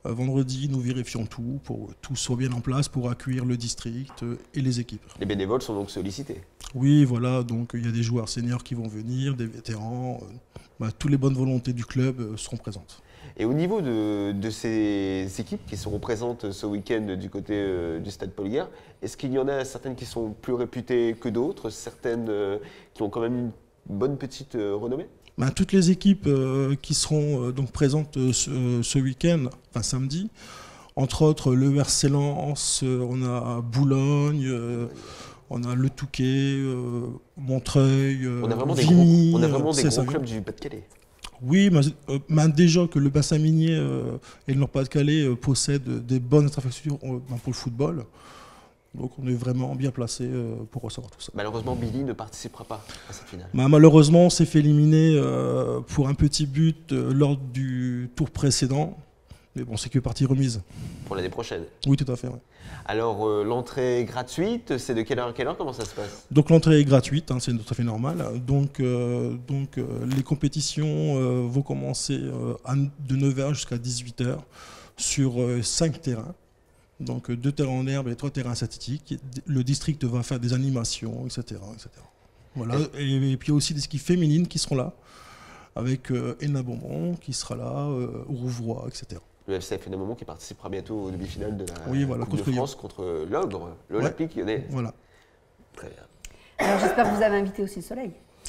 Euh, vendredi, nous vérifions tout pour que tout soit bien en place pour accueillir le district euh, et les équipes. Les bénévoles sont donc sollicités? Oui, voilà, donc il y a des joueurs seniors qui vont venir, des vétérans, euh, bah, toutes les bonnes volontés du club euh, seront présentes. Et au niveau de, de ces équipes qui seront présentes ce week-end du côté euh, du stade Paul Guerre, est-ce qu'il y en a certaines qui sont plus réputées que d'autres, certaines euh, qui ont quand même une bonne petite euh, renommée? Ben, toutes les équipes euh, qui seront euh, donc présentes euh, ce, ce week-end, enfin samedi, entre autres le R C Lens, euh, on a Boulogne, euh, on a Le Touquet, euh, Montreuil, euh, on a vraiment Vimy, des gros, on a vraiment des gros ça, clubs du Pas-de-Calais. Oui, mais, euh, mais déjà que le bassin minier euh, et le Nord-Pas-de-Calais euh, possèdent des bonnes infrastructures euh, pour le football. Donc on est vraiment bien placé euh, pour recevoir tout ça. Malheureusement, Billy ne participera pas à cette finale. Bah, malheureusement, on s'est fait éliminer euh, pour un petit but euh, lors du tour précédent. Mais bon, c'est que partie remise. Pour l'année prochaine? Oui, tout à fait. Ouais. Alors, euh, l'entrée est gratuite, c'est de quelle heure à quelle heure? Comment ça se passe? Donc l'entrée est gratuite, hein, c'est tout à fait normal. Donc, euh, donc euh, les compétitions euh, vont commencer euh, à, de neuf heures jusqu'à dix-huit heures sur euh, cinq terrains. Donc deux terrains en herbe et trois terrains synthétiques. Le district va faire des animations, et cetera et cetera. Voilà. Et, et puis il y a aussi des skis féminines qui seront là, avec euh, Hénin Beaumont qui sera là, euh, Rouvroy, et cetera. Le F C F Hénin Beaumont qui participera bientôt aux demi-finales de la oui, voilà, Coupe de France contre l'Ogre, l'Olympique lyonnais. Ouais, voilà. Très bien. Alors j'espère que vous avez invité aussi le soleil.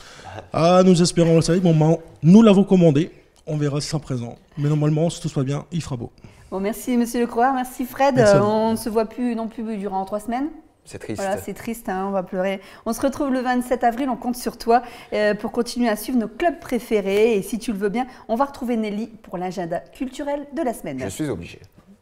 Ah, nous espérons le soleil. Bon, nous l'avons commandé. On verra si c'est présent. Mais normalement, si tout se passe bien, il fera beau. Bon, merci Monsieur Le Croix, merci Fred. Merci on ne se voit plus non plus durant trois semaines. C'est triste. Voilà, c'est triste, hein, on va pleurer. On se retrouve le vingt-sept avril, on compte sur toi euh, pour continuer à suivre nos clubs préférés. Et si tu le veux bien, on va retrouver Nelly pour l'agenda culturel de la semaine. Je suis obligé.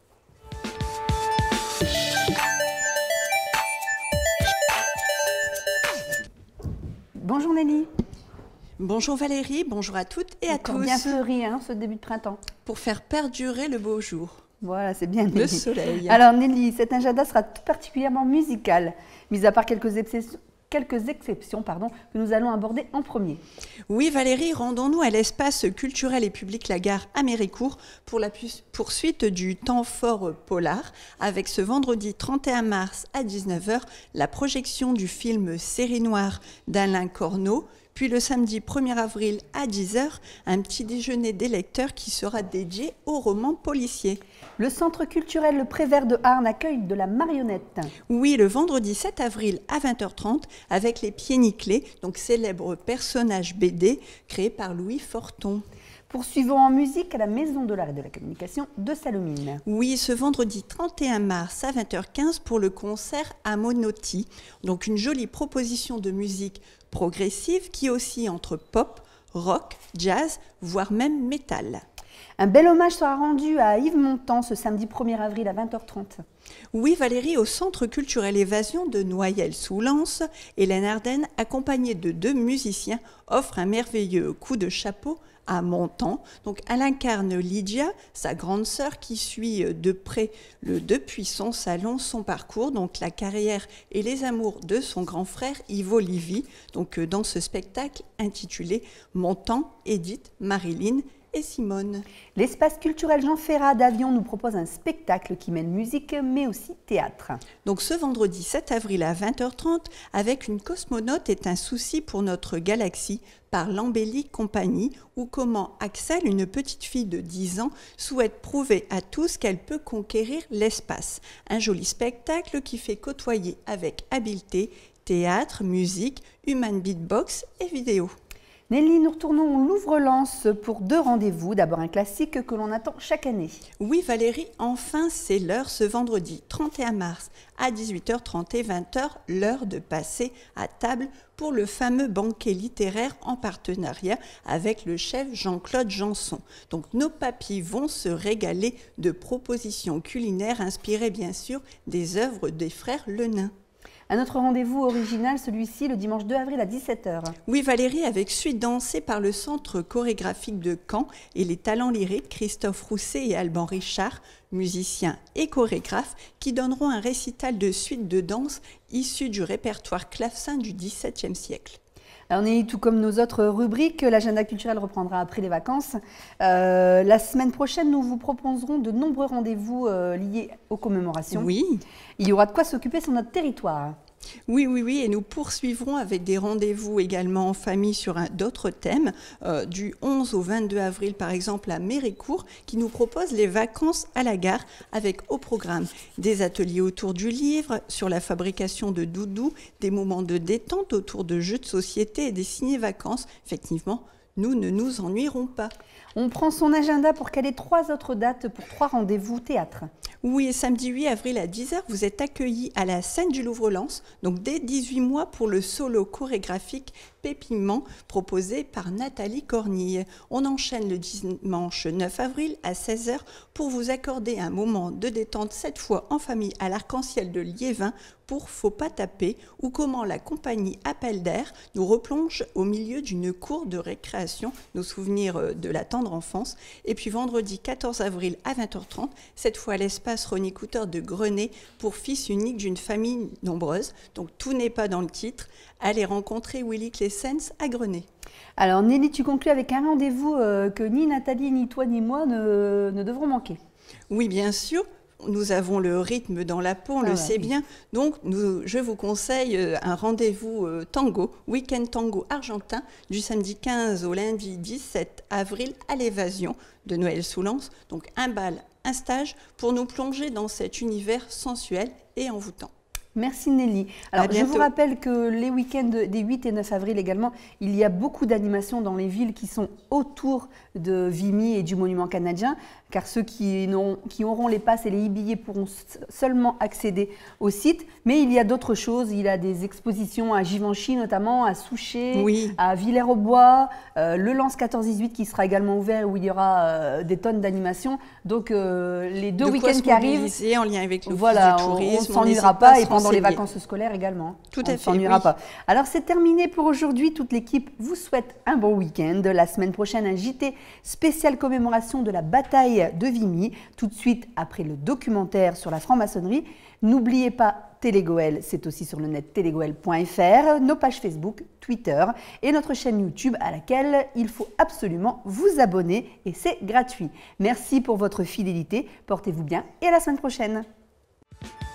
Bonjour Nelly. Bonjour Valérie, bonjour à toutes et à Encore tous. Bien fleuri, hein, ce début de printemps. Pour faire perdurer le beau jour. Voilà, c'est bien Nelly. Le soleil. Alors Nelly, cet agenda sera tout particulièrement musical, mis à part quelques exceptions, quelques exceptions pardon, que nous allons aborder en premier. Oui Valérie, rendons-nous à l'espace culturel et public La Gare à Méricourt pour la poursuite du temps fort polar, avec ce vendredi trente et un mars à dix-neuf heures la projection du film Série Noire d'Alain Corneau, puis le samedi premier avril à dix heures, un petit déjeuner des lecteurs qui sera dédié aux romans policiers. Le centre culturel Le Prévert de Arnes accueille de la marionnette. Oui, le vendredi sept avril à vingt heures trente avec les Pieds Nickelés, donc célèbre personnage B D créé par Louis Forton. Poursuivons en musique à la Maison de l'Art et de la Communication de Salomine. Oui, ce vendredi trente et un mars à vingt heures quinze pour le concert à Monotti. Donc une jolie proposition de musique progressive qui oscille entre pop, rock, jazz, voire même métal. Un bel hommage sera rendu à Yves Montand ce samedi premier avril à vingt heures trente. Oui, Valérie, au Centre culturel Évasion de Noyelles-sous-Lens, Hélène Ardenne, accompagnée de deux musiciens, offre un merveilleux coup de chapeau à Montand. Donc, elle incarne Lydia, sa grande sœur, qui suit de près le, depuis son salon son parcours, donc la carrière et les amours de son grand frère Ivo Livy. Donc, dans ce spectacle intitulé Montand, Edith, Marilyn et Simone. L'espace culturel Jean Ferrat d'Avion nous propose un spectacle qui mêle musique mais aussi théâtre. Donc ce vendredi sept avril à vingt heures trente, avec une cosmonaute est un souci pour notre galaxie par l'Embellie Compagnie, ou comment Axel, une petite fille de dix ans, souhaite prouver à tous qu'elle peut conquérir l'espace. Un joli spectacle qui fait côtoyer avec habileté théâtre, musique, human beatbox et vidéo. Nelly, nous retournons au Louvre-Lens pour deux rendez-vous. D'abord un classique que l'on attend chaque année. Oui Valérie, enfin c'est l'heure ce vendredi trente et un mars à dix-huit heures trente et vingt heures, l'heure de passer à table pour le fameux banquet littéraire en partenariat avec le chef Jean-Claude Janson. Donc nos papis vont se régaler de propositions culinaires inspirées bien sûr des œuvres des frères Lenain. Un autre rendez-vous original, celui-ci le dimanche deux avril à dix-sept heures. Oui Valérie, avec Suite dansée par le Centre chorégraphique de Caen et les talents lyriques Christophe Rousset et Alban Richard, musiciens et chorégraphes, qui donneront un récital de suite de danse issu du répertoire clavecin du dix-septième siècle. Alors Nelly, tout comme nos autres rubriques, l'agenda culturel reprendra après les vacances. Euh, la semaine prochaine, nous vous proposerons de nombreux rendez-vous euh, liés aux commémorations. Oui. Il y aura de quoi s'occuper sur notre territoire. Oui, oui, oui, et nous poursuivrons avec des rendez-vous également en famille sur d'autres thèmes, euh, du onze au vingt-deux avril par exemple à Méricourt, qui nous propose les vacances à la gare, avec au programme des ateliers autour du livre, sur la fabrication de doudous, des moments de détente autour de jeux de société et des ciné-vacances. Effectivement, nous ne nous ennuierons pas. On prend son agenda pour caler trois autres dates pour trois rendez-vous théâtre. Oui, et samedi huit avril à dix heures, vous êtes accueillis à la scène du Louvre-Lens, donc dès dix-huit mois pour le solo chorégraphique Pépiment proposé par Nathalie Cornille. On enchaîne le dimanche neuf avril à seize heures pour vous accorder un moment de détente, cette fois en famille à l'Arc-en-Ciel de Liévin pour Faut pas taper, ou comment la compagnie Appel d'air nous replonge au milieu d'une cour de récréation, nos souvenirs de la tendre enfance. Et puis vendredi quatorze avril à vingt heures trente, cette fois à l'espace Ronnie Cooter de Grenay pour fils unique d'une famille nombreuse. Donc tout n'est pas dans le titre. Allez rencontrer Willy Clessens à Grenay. Alors Nelly, tu conclus avec un rendez-vous euh, que ni Nathalie, ni toi, ni moi ne, ne devront manquer. Oui, bien sûr. Nous avons le rythme dans la peau, on ah le ouais, sait oui. bien. Donc, nous, je vous conseille un rendez-vous euh, tango, week-end tango argentin, du samedi quinze au lundi dix-sept avril à l'Évasion de Noël-sous-Lens. Donc, un bal, un stage pour nous plonger dans cet univers sensuel et envoûtant. Merci Nelly. Alors, je vous rappelle que les week-ends des huit et neuf avril également, il y a beaucoup d'animations dans les villes qui sont autour de Vimy et du Monument canadien, car ceux qui, qui auront les passes et les e-billets pourront seulement accéder au site. Mais il y a d'autres choses. Il y a des expositions à Givenchy notamment, à Souchet, oui. à Villers-au-Bois, euh, le Lens quatorze dix-huit qui sera également ouvert où il y aura euh, des tonnes d'animations. Donc euh, les deux week-ends qui arrivent, en lien avec le voilà, du tourisme, on ne s'ennuiera pas, et pendant les vacances scolaires également. Tout on à ne fait. s'ennuiera Oui. pas. Alors c'est terminé pour aujourd'hui. Toute l'équipe vous souhaite un bon week-end. La semaine prochaine, un J T spécial commémoration de la bataille de Vimy, tout de suite après le documentaire sur la franc-maçonnerie. N'oubliez pas Télégoël, c'est aussi sur le net télégoël point F R, nos pages Facebook, Twitter et notre chaîne YouTube à laquelle il faut absolument vous abonner et c'est gratuit. Merci pour votre fidélité, portez-vous bien et à la semaine prochaine.